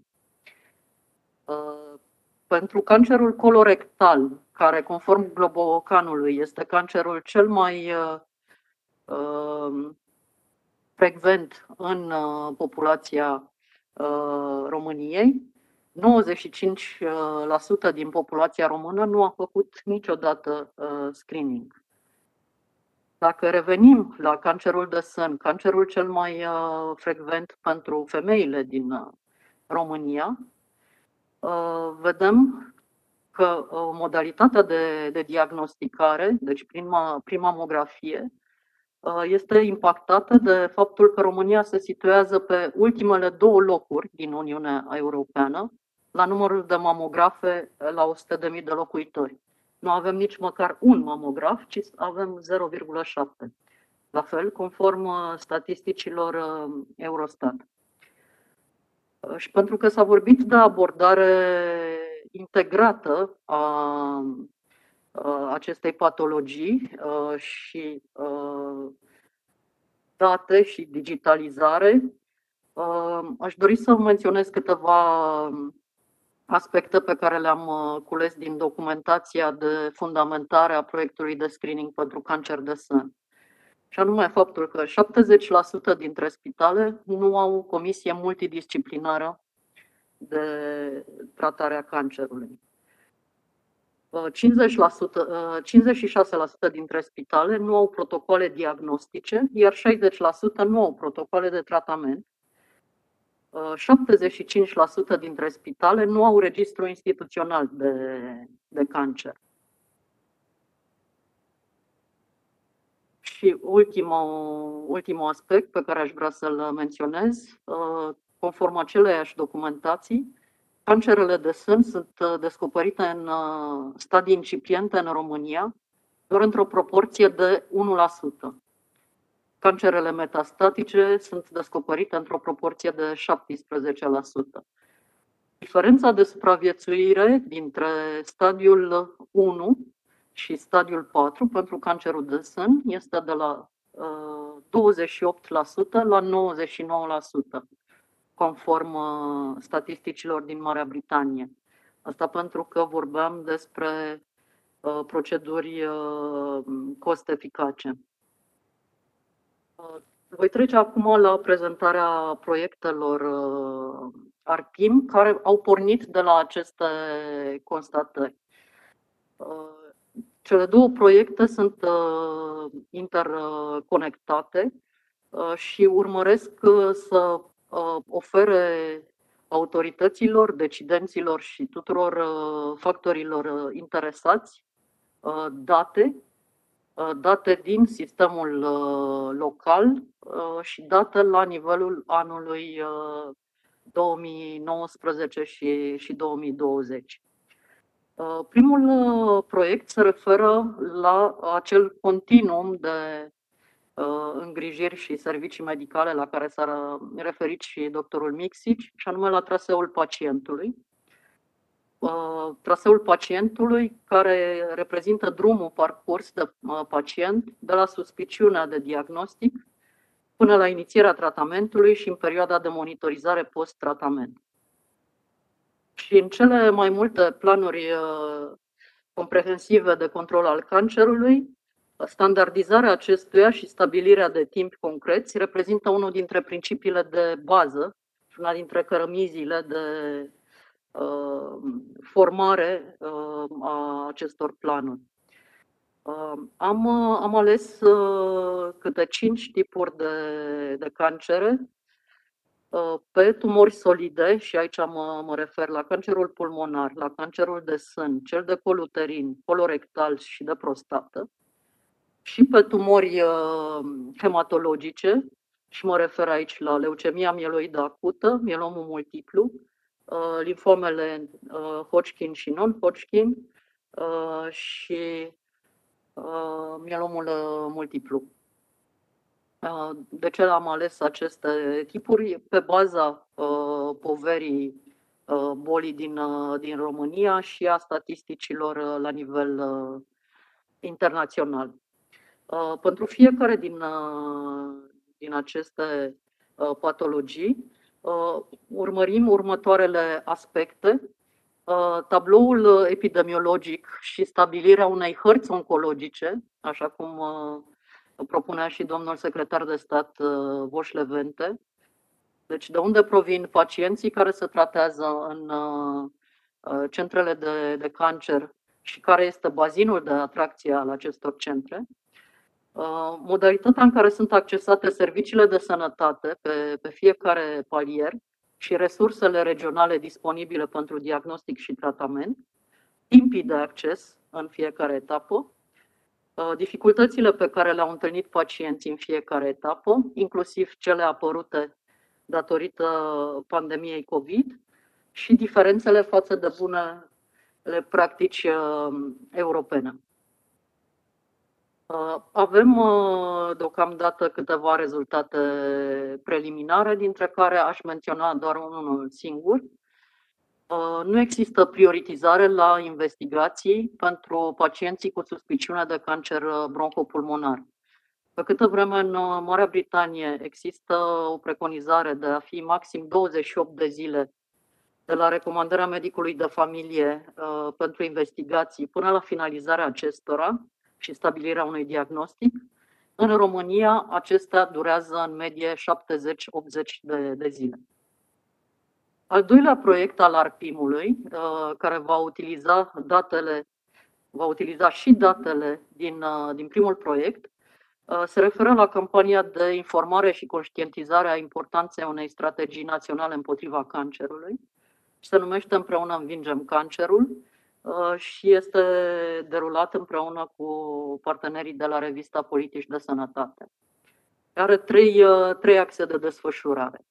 Pentru cancerul colorectal, care conform Globocanului este cancerul cel mai frecvent în populația României, 95% din populația română nu a făcut niciodată screening. Dacă revenim la cancerul de sân, cancerul cel mai frecvent pentru femeile din România, vedem că modalitatea de diagnosticare, deci prin mamografie, este impactată de faptul că România se situează pe ultimele 2 locuri din Uniunea Europeană la numărul de mamografe la 100.000 de locuitori. Nu avem nici măcar un mamograf, ci avem 0,7. La fel, conform statisticilor Eurostat. Și pentru că s-a vorbit de abordare integrată a acestei patologii și date și digitalizare, aș dori să menționez câteva aspecte pe care le-am cules din documentația de fundamentare a proiectului de screening pentru cancer de sân. Și anume faptul că 70% dintre spitale nu au comisie multidisciplinară de tratare a cancerului. 56% dintre spitale nu au protocoale diagnostice, iar 60% nu au protocoale de tratament. 75% dintre spitale nu au registru instituțional de cancer. Și ultimul aspect pe care aș vrea să-l menționez, conform aceleiași documentații, cancerele de sân sunt descoperite în stadii incipiente în România, doar într-o proporție de 1%. Cancerele metastatice sunt descoperite într-o proporție de 17%. Diferența de supraviețuire dintre stadiul 1 și stadiul 4 pentru cancerul de sân este de la 28% la 99%, conform statisticilor din Marea Britanie. Asta pentru că vorbeam despre proceduri cost-eficace. Voi trece acum la prezentarea proiectelor ARPIM care au pornit de la aceste constatări. Cele 2 proiecte sunt interconectate și urmăresc să ofere autorităților, decidenților și tuturor factorilor interesați date din sistemul local și date la nivelul anului 2019 și 2020. Primul proiect se referă la acel continuum de îngrijiri și servicii medicale la care s-a referit și doctorul Mixici, și anume la traseul pacientului. Traseul pacientului care reprezintă drumul parcurs de pacient de la suspiciunea de diagnostic până la inițierea tratamentului și în perioada de monitorizare post-tratament. Și în cele mai multe planuri comprehensive de control al cancerului, standardizarea acestuia și stabilirea de timp concreți reprezintă unul dintre principiile de bază și una dintre cărămiziile de formare a acestor planuri. Am ales câte 5 tipuri de cancere pe tumori solide și aici mă refer la cancerul pulmonar, la cancerul de sân, cel de col uterin, colorectal și de prostată, și pe tumori hematologice, și mă refer aici la leucemia mieloidă acută, mielomul multiplu, limfomele Hodgkin și non-Hodgkin și mielomul multiplu. De ce am ales aceste tipuri? Pe baza poverii bolii din România și a statisticilor la nivel internațional. Pentru fiecare din aceste patologii urmărim următoarele aspecte. Tabloul epidemiologic și stabilirea unei hărți oncologice, așa cum propunea și domnul secretar de stat Voșlevente. Deci de unde provin pacienții care se tratează în centrele de cancer și care este bazinul de atracție al acestor centre. Modalitatea în care sunt accesate serviciile de sănătate pe fiecare palier și resursele regionale disponibile pentru diagnostic și tratament. timpii de acces în fiecare etapă, dificultățile pe care le-au întâlnit pacienții în fiecare etapă, inclusiv cele apărute datorită pandemiei COVID și diferențele față de bunele practici europene. Avem deocamdată câteva rezultate preliminare, dintre care aș menționa doar unul singur. Nu există prioritizare la investigații pentru pacienții cu suspiciune de cancer bronhopulmonar. Pe câtă vreme în Marea Britanie există o preconizare de a fi maxim 28 de zile de la recomandarea medicului de familie pentru investigații până la finalizarea acestora și stabilirea unui diagnostic, în România acestea durează în medie 70-80 de zile. Al doilea proiect al ARPIM-ului, care va utiliza și datele din primul proiect, se referă la campania de informare și conștientizare a importanței unei strategii naționale împotriva cancerului. Se numește Împreună învingem cancerul și este derulat împreună cu partenerii de la revista Politici de Sănătate. Are trei axe de desfășurare.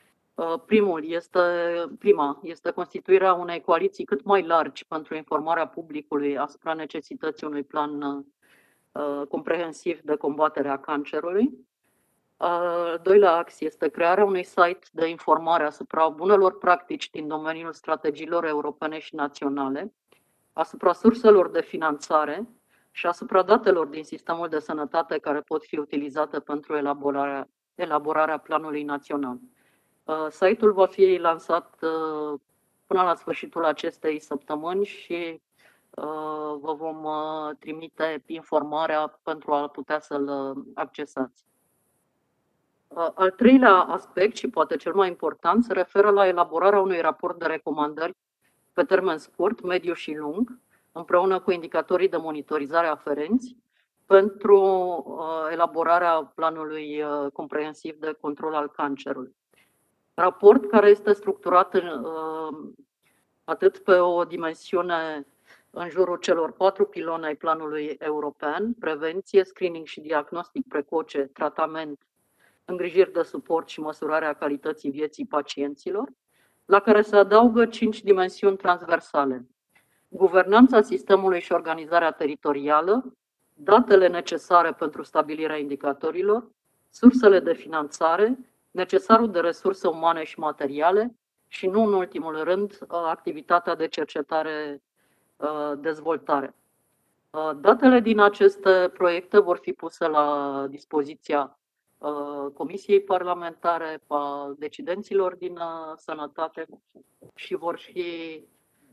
Prima este constituirea unei coaliții cât mai largi pentru informarea publicului asupra necesității unui plan comprehensiv de combatere a cancerului. Al doilea ax este crearea unui site de informare asupra bunelor practici din domeniul strategiilor europene și naționale, asupra surselor de finanțare și asupra datelor din sistemul de sănătate care pot fi utilizate pentru elaborarea planului național. Site-ul va fi lansat până la sfârșitul acestei săptămâni și vă vom trimite informarea pentru a putea să-l accesați. Al treilea aspect, și poate cel mai important, se referă la elaborarea unui raport de recomandări pe termen scurt, mediu și lung, împreună cu indicatorii de monitorizare aferenți, pentru elaborarea planului comprehensiv de control al cancerului. Raport care este structurat atât pe o dimensiune în jurul celor 4 piloni ai planului european: prevenție, screening și diagnostic precoce, tratament, îngrijiri de suport și măsurarea calității vieții pacienților, la care se adaugă 5 dimensiuni transversale: guvernanța sistemului și organizarea teritorială, datele necesare pentru stabilirea indicatorilor, sursele de finanțare, necesarul de resurse umane și materiale și, nu în ultimul rând, activitatea de cercetare-dezvoltare. Datele din aceste proiecte vor fi puse la dispoziția Comisiei Parlamentare, a decidenților din sănătate și vor fi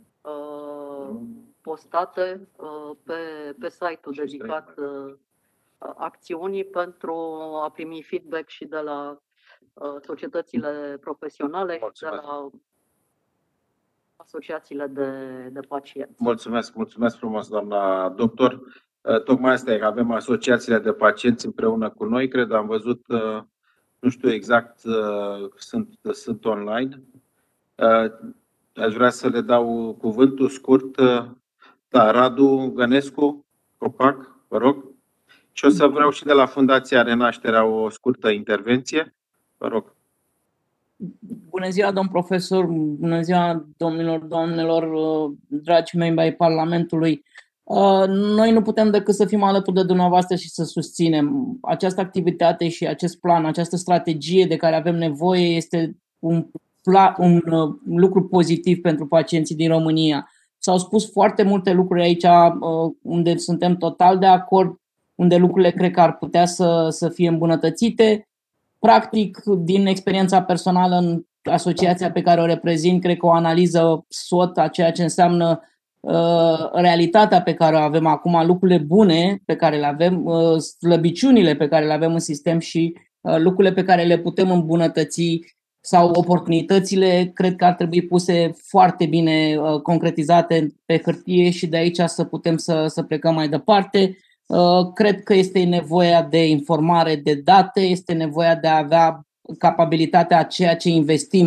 postate pe site-ul dedicat acțiunii pentru a primi feedback și de la societățile profesionale și de la asociațiile de pacienți. Mulțumesc frumos, doamna doctor. Tocmai asta e, că avem asociațiile de pacienți împreună cu noi, cred, am văzut, nu știu exact, sunt online. Aș vrea să le dau cuvântul scurt. Da, Radu Gănescu, Copac, vă rog. Și o să vreau și de la Fundația Renașterea o scurtă intervenție. Vă rog. Bună ziua, domn profesor, bună ziua, domnilor, doamnelor, dragi membri ai Parlamentului. Noi nu putem decât să fim alături de dumneavoastră și să susținem această activitate și acest plan, această strategie de care avem nevoie. Este un lucru pozitiv pentru pacienții din România. S-au spus foarte multe lucruri aici unde suntem total de acord, unde lucrurile cred că ar putea să fie îmbunătățite. Practic, din experiența personală în asociația pe care o reprezint, cred că o analiză SWOT a ceea ce înseamnă realitatea pe care o avem acum, lucrurile bune pe care le avem, slăbiciunile pe care le avem în sistem și lucrurile pe care le putem îmbunătăți sau oportunitățile, cred că ar trebui puse foarte bine concretizate pe hârtie și de aici să putem să plecăm mai departe. Cred că este nevoia de informare de date, este nevoia de a avea capabilitatea a ceea ce investim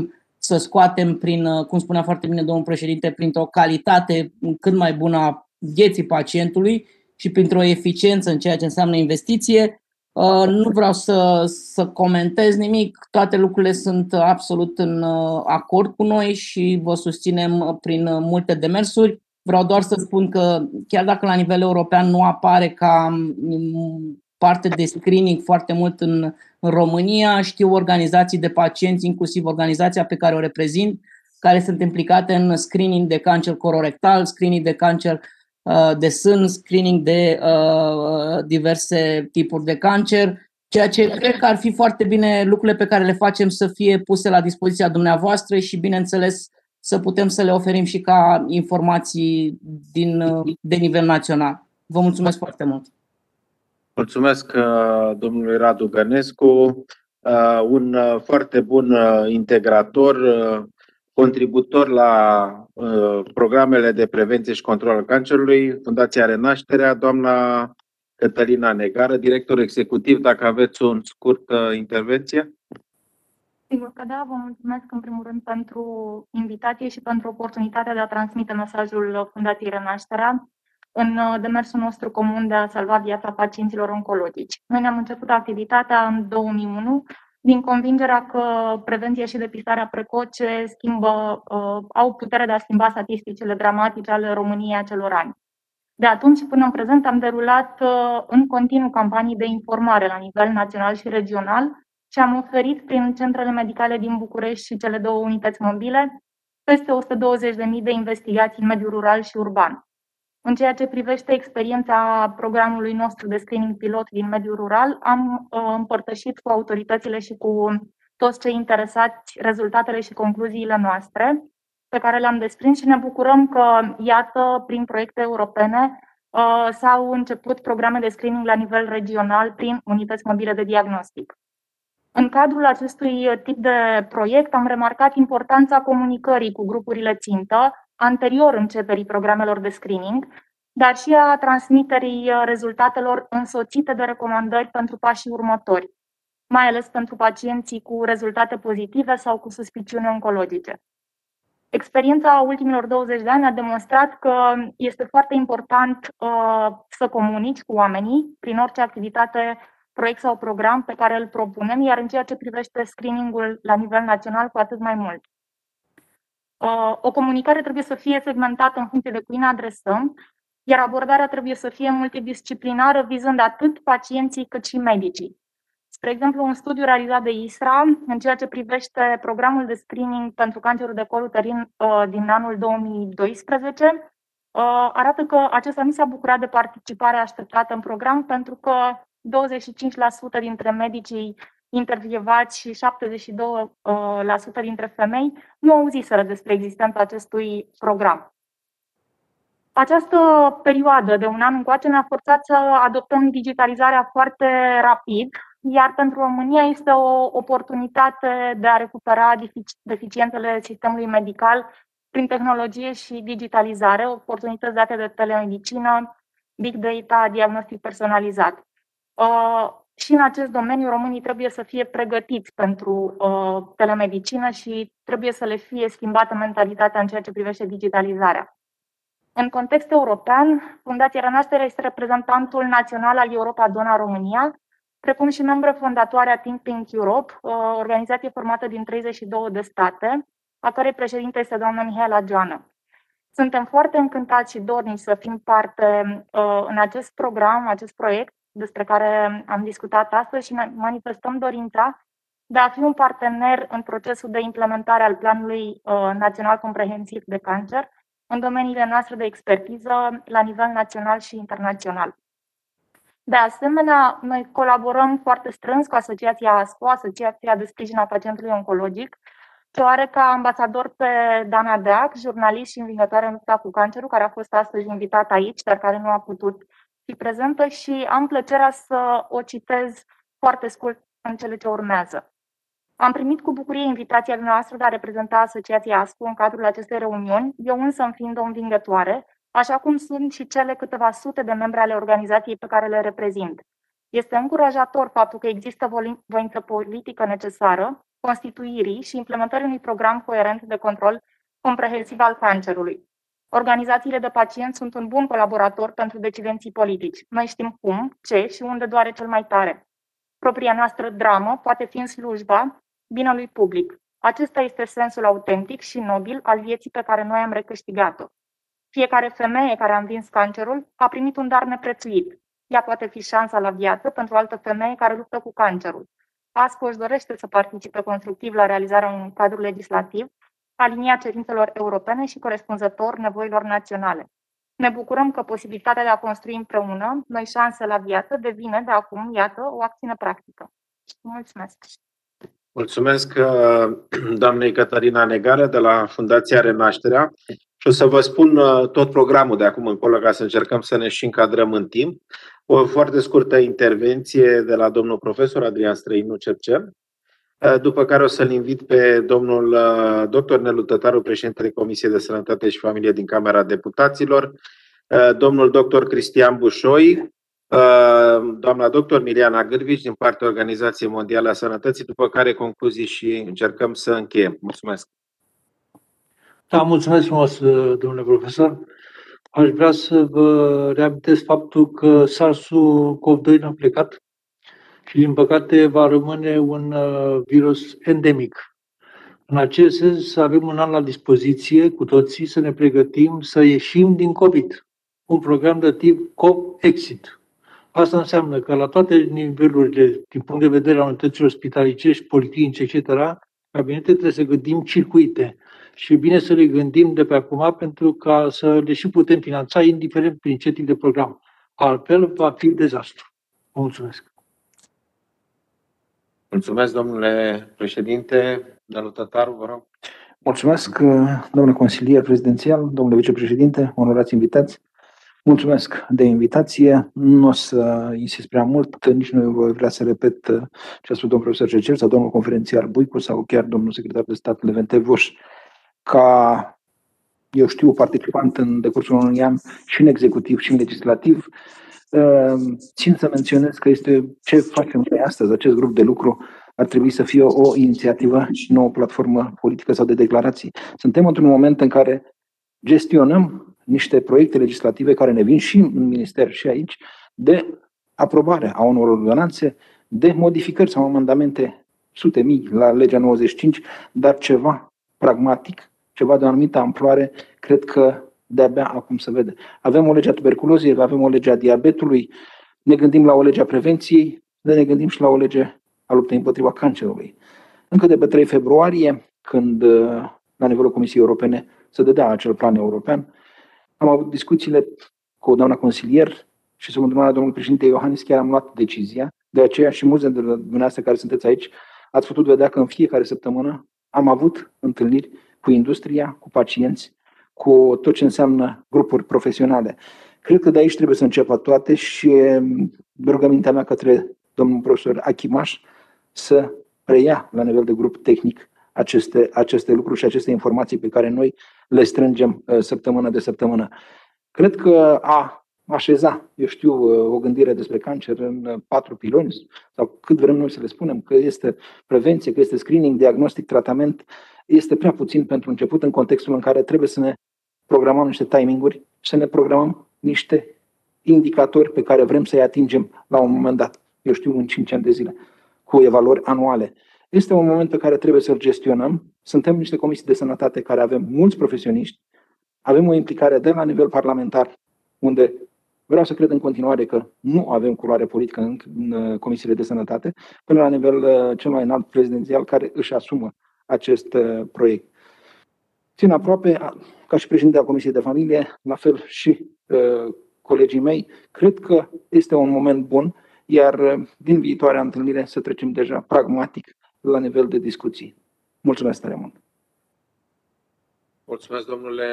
să scoatem prin, cum spunea foarte bine domnul președinte, printr-o calitate cât mai bună a vieții pacientului și printr-o eficiență în ceea ce înseamnă investiție. Nu vreau să comentez nimic, toate lucrurile sunt absolut în acord cu noi și vă susținem prin multe demersuri. Vreau doar să spun că chiar dacă la nivel european nu apare ca parte de screening foarte mult în România, știu organizații de pacienți, inclusiv organizația pe care o reprezint, care sunt implicate în screening de cancer colorectal, screening de cancer de sân, screening de diverse tipuri de cancer, ceea ce cred că ar fi foarte bine lucrurile pe care le facem să fie puse la dispoziția dumneavoastră și, bineînțeles, să putem să le oferim și ca informații de nivel național. Vă mulțumesc foarte mult! Mulțumesc domnului Radu Gănescu, un foarte bun integrator, contributor la programele de prevenție și control al cancerului, Fundația Renașterea, doamna Cătălina Negară, director executiv, dacă aveți o scurtă intervenție. Sigur că da, vă mulțumesc în primul rând pentru invitație și pentru oportunitatea de a transmite mesajul Fundației Renașterea în demersul nostru comun de a salva viața pacienților oncologici. Noi ne-am început activitatea în 2001 din convingerea că prevenția și depistarea precoce au putere de a schimba statisticile dramatice ale României acelor ani. De atunci până în prezent am derulat în continuu campanii de informare la nivel național și regional și am oferit prin centrele medicale din București și cele 2 unități mobile peste 120.000 de investigații în mediul rural și urban. În ceea ce privește experiența programului nostru de screening pilot din mediul rural, am împărtășit cu autoritățile și cu toți cei interesați rezultatele și concluziile noastre pe care le-am desprins și ne bucurăm că, iată, prin proiecte europene s-au început programe de screening la nivel regional prin unități mobile de diagnostic. În cadrul acestui tip de proiect am remarcat importanța comunicării cu grupurile țintă anterior începerii programelor de screening, dar și a transmiterii rezultatelor însoțite de recomandări pentru pașii următori, mai ales pentru pacienții cu rezultate pozitive sau cu suspiciuni oncologice. Experiența ultimilor 20 de ani a demonstrat că este foarte important să comunici cu oamenii prin orice activitate, proiect sau program pe care îl propunem, iar în ceea ce privește screening-ul la nivel național, cu atât mai mult. O comunicare trebuie să fie segmentată în funcție de cui ne adresăm, iar abordarea trebuie să fie multidisciplinară, vizând atât pacienții cât și medicii. Spre exemplu, un studiu realizat de ISRA, în ceea ce privește programul de screening pentru cancerul de col uterin din anul 2012, arată că acesta nu s-a bucurat de participarea așteptată în program, pentru că 25% dintre medicii intervievați și 72% dintre femei nu auziseră despre existența acestui program. Această perioadă de un an încoace ne-a forțat să adoptăm digitalizarea foarte rapid, iar pentru România este o oportunitate de a recupera deficiențele sistemului medical prin tehnologie și digitalizare, oportunități date de telemedicină, big data, diagnostic personalizat. Și în acest domeniu românii trebuie să fie pregătiți pentru telemedicină și trebuie să le fie schimbată mentalitatea în ceea ce privește digitalizarea. În context european, Fundația Renașterea este reprezentantul național al Europa Dona România, precum și membră fondatoare a Think Pink Europe, o organizație formată din 32 de state, a cărei președinte este doamna Mihaela Joană. Suntem foarte încântați și dornici să fim parte în acest program, acest proiect despre care am discutat astăzi și ne manifestăm dorința de a fi un partener în procesul de implementare al Planului Național Comprehensiv de Cancer în domeniile noastre de expertiză la nivel național și internațional. De asemenea, noi colaborăm foarte strâns cu Asociația ASCO, Asociația de Sprijin a Pacientului Oncologic, ce o are ca ambasador pe Dana Deac, jurnalist și învingătoare în lupta cu cancerul, care a fost astăzi invitată aici, dar care nu a putut fi prezentă și am plăcerea să o citez foarte scurt în cele ce urmează. Am primit cu bucurie invitația noastră de a reprezenta Asociația ASCO în cadrul acestei reuniuni, eu însă fiind o învingătoare, așa cum sunt și cele câteva sute de membri ale organizației pe care le reprezint. Este încurajator faptul că există voință politică necesară constituirii și implementării unui program coerent de control comprehensiv al cancerului. Organizațiile de pacienți sunt un bun colaborator pentru decidenții politici. Noi știm cum, ce și unde doare cel mai tare. Propria noastră dramă poate fi în slujba binelui public. Acesta este sensul autentic și nobil al vieții pe care noi am recâștigat-o. Fiecare femeie care a învins cancerul a primit un dar neprețuit. Ea poate fi șansa la viață pentru o altă femeie care luptă cu cancerul. ASCO își dorește să participe constructiv la realizarea unui cadru legislativ aliniat cerințelor europene și corespunzător nevoilor naționale. Ne bucurăm că posibilitatea de a construi împreună noi șanse la viață devine de acum, iată, o acțiune practică. Mulțumesc! Mulțumesc doamnei Cătălina Negară de la Fundația Renașterea și o să vă spun tot programul de acum încolo ca să încercăm să ne și încadrăm în timp. O foarte scurtă intervenție de la domnul profesor Adrian Străinu Cercel, după care o să-l invit pe domnul dr. Nelu Tătaru, președintele Comisiei de Sănătate și Familie din Camera Deputaților, domnul dr. Cristian Bușoi, doamna dr. Miliana Gârvici din partea Organizației Mondiale a Sănătății, după care concluzii și încercăm să încheiem. Mulțumesc! Da, mulțumesc frumos, domnule profesor. Aș vrea să vă reamintesc faptul că SARS-CoV-2 n-a plecat și, din păcate, va rămâne un virus endemic. În acest sens, avem un an la dispoziție cu toții să ne pregătim să ieșim din COVID. Un program de tip COVID-Exit. Asta înseamnă că la toate nivelurile, din punct de vedere al unităților spitalicești, policlinice, etc., cabinete trebuie să gândim circuite. Și e bine să le gândim de pe acum pentru ca să le și putem finanța, indiferent prin ce tip de program. Altfel va fi dezastru. Mulțumesc. Mulțumesc, domnule președinte. Domnul Tătaru, vă rog. Mulțumesc, domnule consilier prezidențial, domnule vicepreședinte, onorați invitați. Mulțumesc de invitație. Nu o să insist prea mult, nici nu voi vrea să repet ce a spus domnul profesor Cercel sau domnul conferențiar Buicu sau chiar domnul secretar de stat Levente Voș. Ca, eu știu, participant în decursul unui an și în executiv și în legislativ, țin să menționez că este ce facem noi astăzi, acest grup de lucru, ar trebui să fie o inițiativă și nu o platformă politică sau de declarații. Suntem într-un moment în care gestionăm niște proiecte legislative care ne vin și în minister și aici de aprobare a unor ordonanțe, de modificări sau amendamente sute mii la legea 95, dar ceva pragmatic, ceva de o anumită amploare, cred că de-abia acum se vede. Avem o lege a tuberculozei, avem o lege a diabetului, ne gândim la o lege a prevenției, ne gândim și la o lege a luptei împotriva cancerului. Încă de pe 3 februarie, când la nivelul Comisiei Europene se dădea acel plan european, am avut discuțiile cu doamna consilier și sub îndrumarea domnului președinte Iohannis chiar am luat decizia. De aceea și mulți dintre dumneavoastră care sunteți aici ați putut vedea că în fiecare săptămână am avut întâlniri cu industria, cu pacienți, cu tot ce înseamnă grupuri profesionale. Cred că de aici trebuie să înceapă toate și rugămintea mea către domnul profesor Achimaș să preia la nivel de grup tehnic aceste lucruri și aceste informații pe care noi le strângem săptămână de săptămână. Cred că a așeza, eu știu, o gândire despre cancer în 4 piloni sau cât vrem noi să le spunem, că este prevenție, că este screening, diagnostic, tratament, este prea puțin pentru început în contextul în care trebuie să ne programăm niște timinguri și să ne programăm niște indicatori pe care vrem să-i atingem la un moment dat, eu știu, în 5 ani de zile, cu evaluări anuale. Este un moment pe care trebuie să-l gestionăm. Suntem niște comisii de sănătate care avem mulți profesioniști, avem o implicare de la nivel parlamentar, unde vreau să cred în continuare că nu avem culoare politică în comisiile de sănătate, până la nivel cel mai înalt prezidențial care își asumă acest proiect. Țin aproape, ca și președinte al Comisiei de Familie, la fel și colegii mei, cred că este un moment bun, iar din viitoarea întâlnire să trecem deja pragmatic la nivel de discuții. Mulțumesc tare mult! Mulțumesc, domnule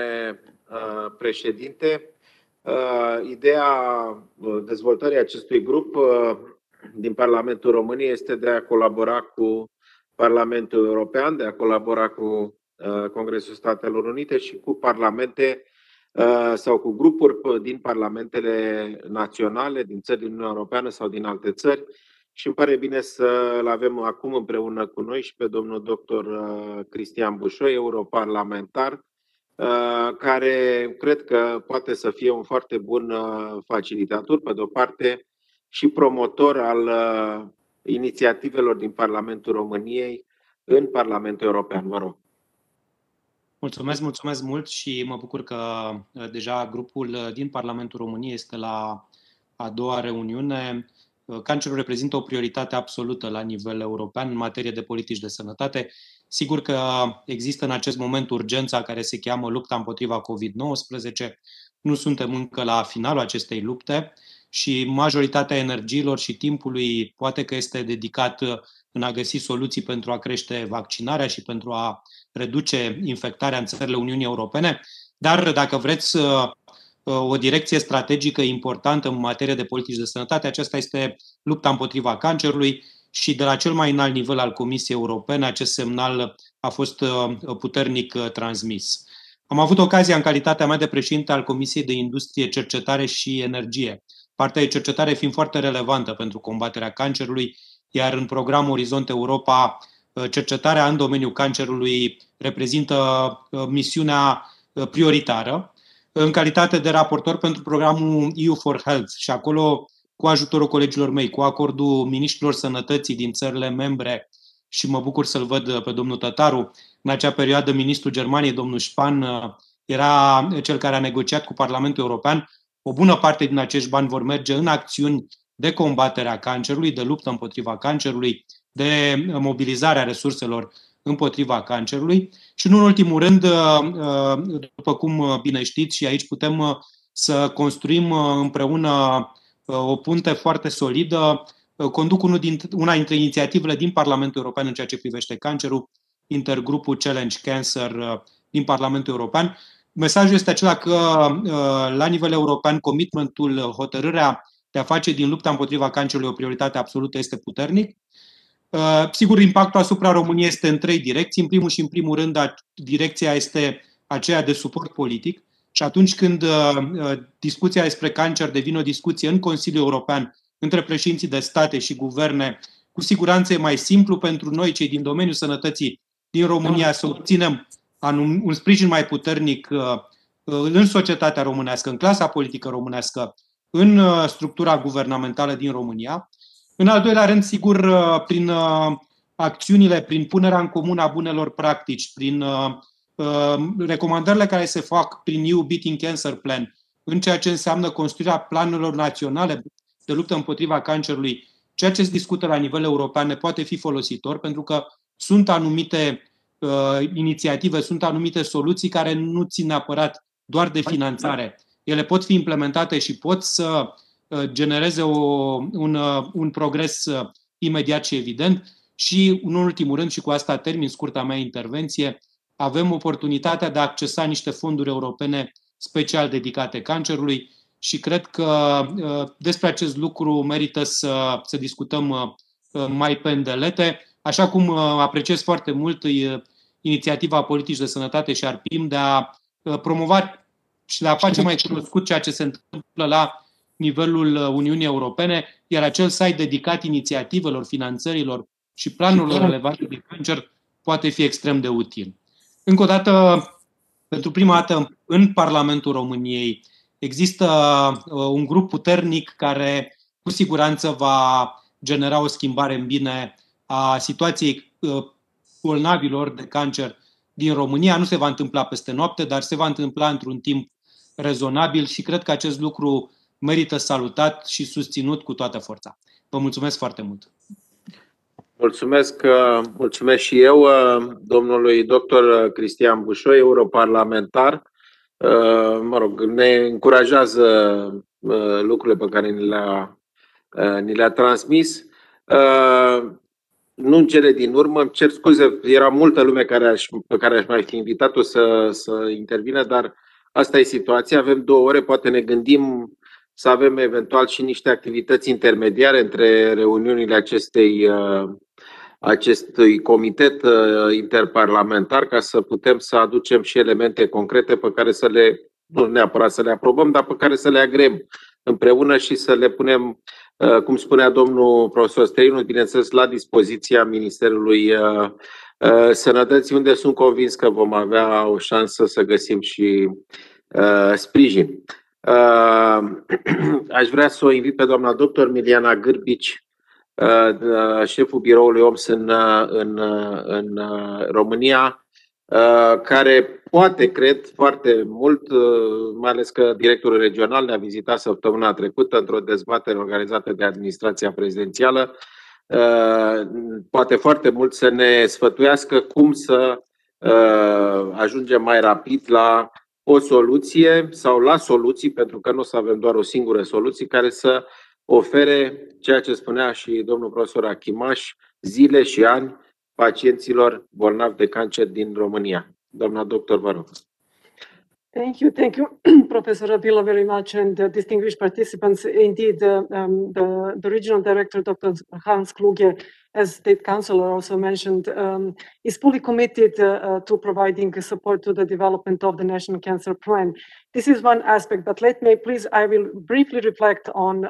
președinte. Ideea dezvoltării acestui grup din Parlamentul României este de a colabora cu Parlamentul European, de a colabora cu Congresul Statelor Unite și cu parlamente sau cu grupuri din parlamentele naționale, din țări din Uniunea Europeană sau din alte țări și îmi pare bine să-l avem acum împreună cu noi și pe domnul doctor Cristian Bușoi, europarlamentar, care cred că poate să fie un foarte bun facilitator, pe de-o parte, și promotor al inițiativelor din Parlamentul României în Parlamentul European. Vă rog. Mulțumesc mult și mă bucur că deja grupul din Parlamentul României este la a doua reuniune. Cancerul reprezintă o prioritate absolută la nivel european în materie de politici de sănătate. Sigur că există în acest moment urgența care se cheamă lupta împotriva COVID-19. Nu suntem încă la finalul acestei lupte și majoritatea energiilor și timpului poate că este dedicat în a găsi soluții pentru a crește vaccinarea și pentru a reduce infectarea în țările Uniunii Europene. Dar dacă vreți o direcție strategică importantă în materie de politici de sănătate, aceasta este lupta împotriva cancerului și de la cel mai înalt nivel al Comisiei Europene acest semnal a fost puternic transmis. Am avut ocazia în calitatea mea de președinte al Comisiei de Industrie, Cercetare și Energie, partea de cercetare fiind foarte relevantă pentru combaterea cancerului, iar în programul Orizont Europa, cercetarea în domeniul cancerului reprezintă misiunea prioritară. În calitate de raportor pentru programul EU for Health și acolo, cu ajutorul colegilor mei, cu acordul miniștrilor sănătății din țările membre, și mă bucur să-l văd pe domnul Tătaru, în acea perioadă ministrul Germaniei, domnul Spahn, era cel care a negociat cu Parlamentul European. O bună parte din acești bani vor merge în acțiuni de combatere a cancerului, de luptă împotriva cancerului, de mobilizarea resurselor împotriva cancerului și, nu în ultimul rând, după cum bine știți, și aici putem să construim împreună o punte foarte solidă, conduc una dintre inițiativele din Parlamentul European în ceea ce privește cancerul, intergrupul Challenge Cancer din Parlamentul European. Mesajul este acela că, la nivel european, commitmentul, hotărârea de a face din lupta împotriva cancerului o prioritate absolută este puternic. Sigur, impactul asupra României este în trei direcții. În primul și în primul rând, direcția este aceea de suport politic și atunci când discuția despre cancer devine o discuție în Consiliul European între președinții de state și guverne, cu siguranță e mai simplu pentru noi, cei din domeniul sănătății din România, să obținem un sprijin mai puternic în societatea românească, în clasa politică românească, în structura guvernamentală din România. În al doilea rând, sigur, prin acțiunile, prin punerea în comun a bunelor practici, prin recomandările care se fac prin EU Beating Cancer Plan, în ceea ce înseamnă construirea planurilor naționale de luptă împotriva cancerului, ceea ce se discută la nivel european ne poate fi folositor, pentru că sunt anumite inițiative, sunt anumite soluții care nu țin neapărat doar de finanțare. Ele pot fi implementate și pot să genereze un progres imediat și evident. Și, în ultimul rând, și cu asta termin scurta mea intervenție, avem oportunitatea de a accesa niște fonduri europene special dedicate cancerului și cred că despre acest lucru merită să discutăm mai pe îndelete, așa cum apreciez foarte mult inițiativa Politici de Sănătate și ARPIM de a promova și de a face mai cunoscut ceea ce se întâmplă la nivelul Uniunii Europene, iar acel site dedicat inițiativelor, finanțărilor și planurilor relevante de cancer poate fi extrem de util. Încă o dată, pentru prima dată în Parlamentul României există un grup puternic care cu siguranță va genera o schimbare în bine a situației bolnavilor de cancer din România. Nu se va întâmpla peste noapte, dar se va întâmpla într-un timp rezonabil și cred că acest lucru merită salutat și susținut cu toată forța. Vă mulțumesc foarte mult! Mulțumesc și eu, domnului dr. Cristian Bușoi, europarlamentar. Mă rog, ne încurajează lucrurile pe care ni le-a transmis. Nu în cele din urmă, îmi cer scuze, era multă lume pe care aș mai fi invitat-o să intervină, dar asta e situația. Avem 2 ore, poate ne gândim să avem eventual și niște activități intermediare între reuniunile acestui comitet interparlamentar, ca să putem să aducem și elemente concrete pe care nu neapărat să le aprobăm, dar pe care să le agreem împreună și să le punem cum spunea domnul profesor Străinu, bineînțeles la dispoziția Ministerului Sănătății, unde sunt convins că vom avea o șansă să găsim și sprijin. Aș vrea să o invit pe doamna doctor Miliana Gârbici, șeful biroului OMS în România, care poate, cred, foarte mult, mai ales că directorul regional ne-a vizitat săptămâna trecută într-o dezbatere organizată de administrația prezidențială, poate foarte mult să ne sfătuiască cum să ajungem mai rapid la o soluție sau la soluții, pentru că nu o să avem doar o singură soluție, care să ofere ceea ce spunea și domnul profesor Achimaș, zile și ani pacienților bolnavi de cancer din România. Doamna doctor, vă rog. Thank you, Professor Abila, very much, and distinguished participants. Indeed, the regional director, Dr. Hans Kluge, as State Councillor also mentioned, is fully committed to providing support to the development of the National Cancer Plan. This is one aspect, but let me please, I will briefly reflect on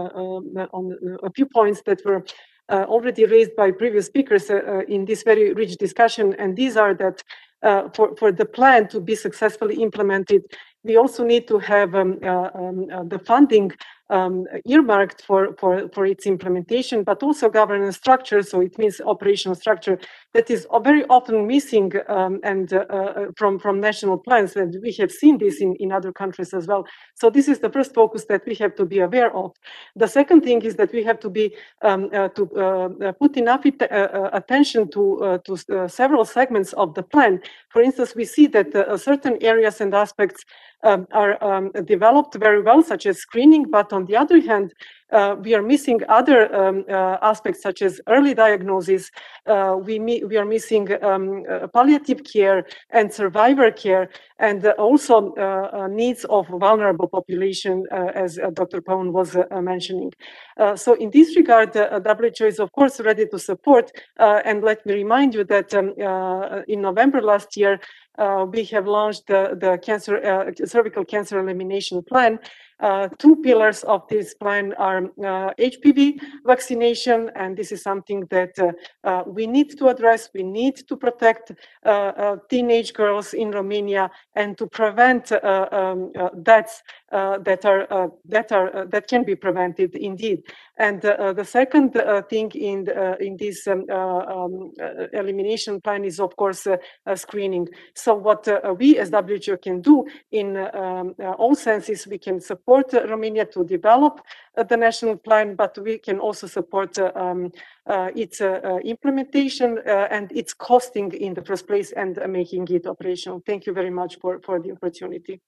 a few points that were already raised by previous speakers in this very rich discussion, and these are that for the plan to be successfully implemented, we also need to have the funding earmarked for its implementation, but also governance structure, so it means operational structure, that is very often missing from national plans, and we have seen this in other countries as well. So this is the first focus that we have to be aware of. The second thing is that we have to be put enough attention to several segments of the plan. For instance, we see that certain areas and aspects are developed very well, such as screening, but on the other hand, we are missing other aspects such as early diagnosis. We are missing palliative care and survivor care, and also needs of vulnerable population, as Dr. Paun was mentioning. So in this regard, WHO is of course ready to support, and let me remind you that in November last year, we have launched the cervical cancer elimination plan. Two pillars of this plan are HPV vaccination, and this is something that we need to address. We need to protect teenage girls in Romania and to prevent deaths that can be prevented indeed. And the second thing in this elimination plan is, of course, screening. So what we as WHO can do in all senses, we can support Romania to develop the national plan, but we can also support its implementation and its costing in the first place and making it operational. Thank you very much for the opportunity.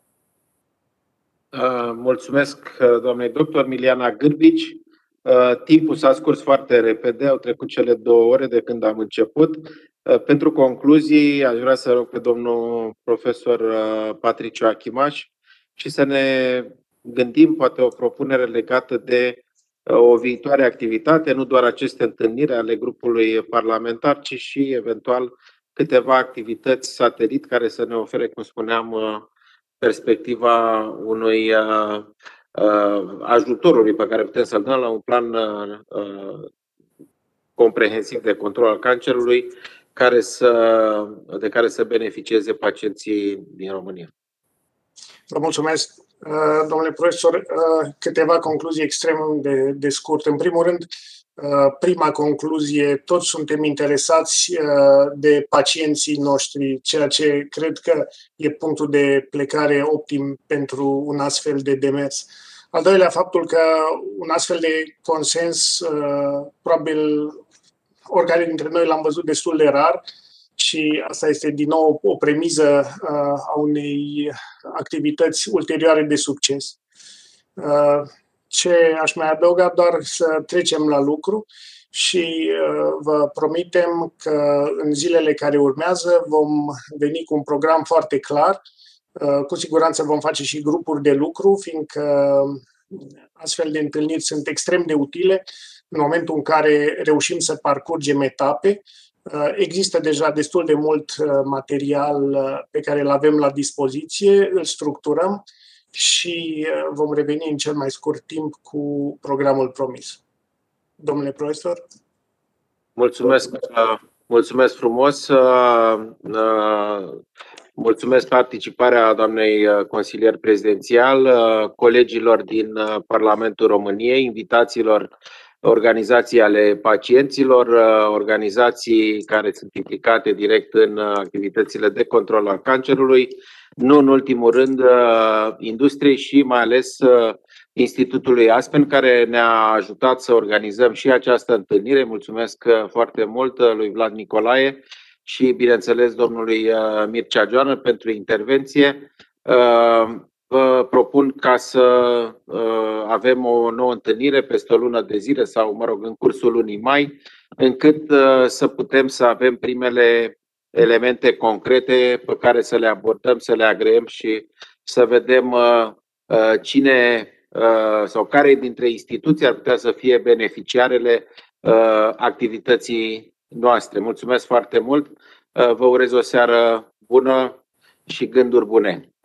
Mulțumesc, doamnei doctor Miliana Gârbici. Timpul s-a scurs foarte repede, au trecut cele 2 ore de când am început. Pentru concluzii, aș vrea să rog pe domnul profesor Patriciu Achimaș și să ne gândim poate o propunere legată de o viitoare activitate, nu doar aceste întâlniri ale grupului parlamentar, ci și eventual câteva activități satelit care să ne ofere, cum spuneam, perspectiva unui ajutorului pe care putem să-l dăm la un plan comprehensiv de control al cancerului de care să beneficieze pacienții din România. Vă mulțumesc, domnule profesor. Câteva concluzii extrem de scurt. În primul rând, prima concluzie, toți suntem interesați de pacienții noștri, ceea ce cred că e punctul de plecare optim pentru un astfel de demers. Al doilea, faptul că un astfel de consens, probabil oricare dintre noi l-am văzut destul de rar și asta este din nou o premiză a unei activități ulterioare de succes. Ce aș mai adăuga, doar să trecem la lucru și vă promitem că în zilele care urmează vom veni cu un program foarte clar. Cu siguranță vom face și grupuri de lucru, fiindcă astfel de întâlniri sunt extrem de utile în momentul în care reușim să parcurgem etape. Există deja destul de mult material pe care îl avem la dispoziție, îl structurăm și vom reveni în cel mai scurt timp cu programul promis. Domnule profesor? Mulțumesc frumos. Mulțumesc participarea doamnei consilier prezidențial, colegilor din Parlamentul României, invitațiilor organizații ale pacienților, organizații care sunt implicate direct în activitățile de control al cancerului, nu în ultimul rând industriei și mai ales Institutului Aspen, care ne-a ajutat să organizăm și această întâlnire. Mulțumesc foarte mult lui Vlad Nicolae și, bineînțeles, domnului Mircea Joană pentru intervenție. Vă propun ca să avem o nouă întâlnire peste o lună de zile sau, mă rog, în cursul lunii mai, încât să putem să avem primele elemente concrete pe care să le abordăm, să le agreem și să vedem cine sau care dintre instituții ar putea să fie beneficiarele activității noastre. Mulțumesc foarte mult! Vă urez o seară bună și gânduri bune!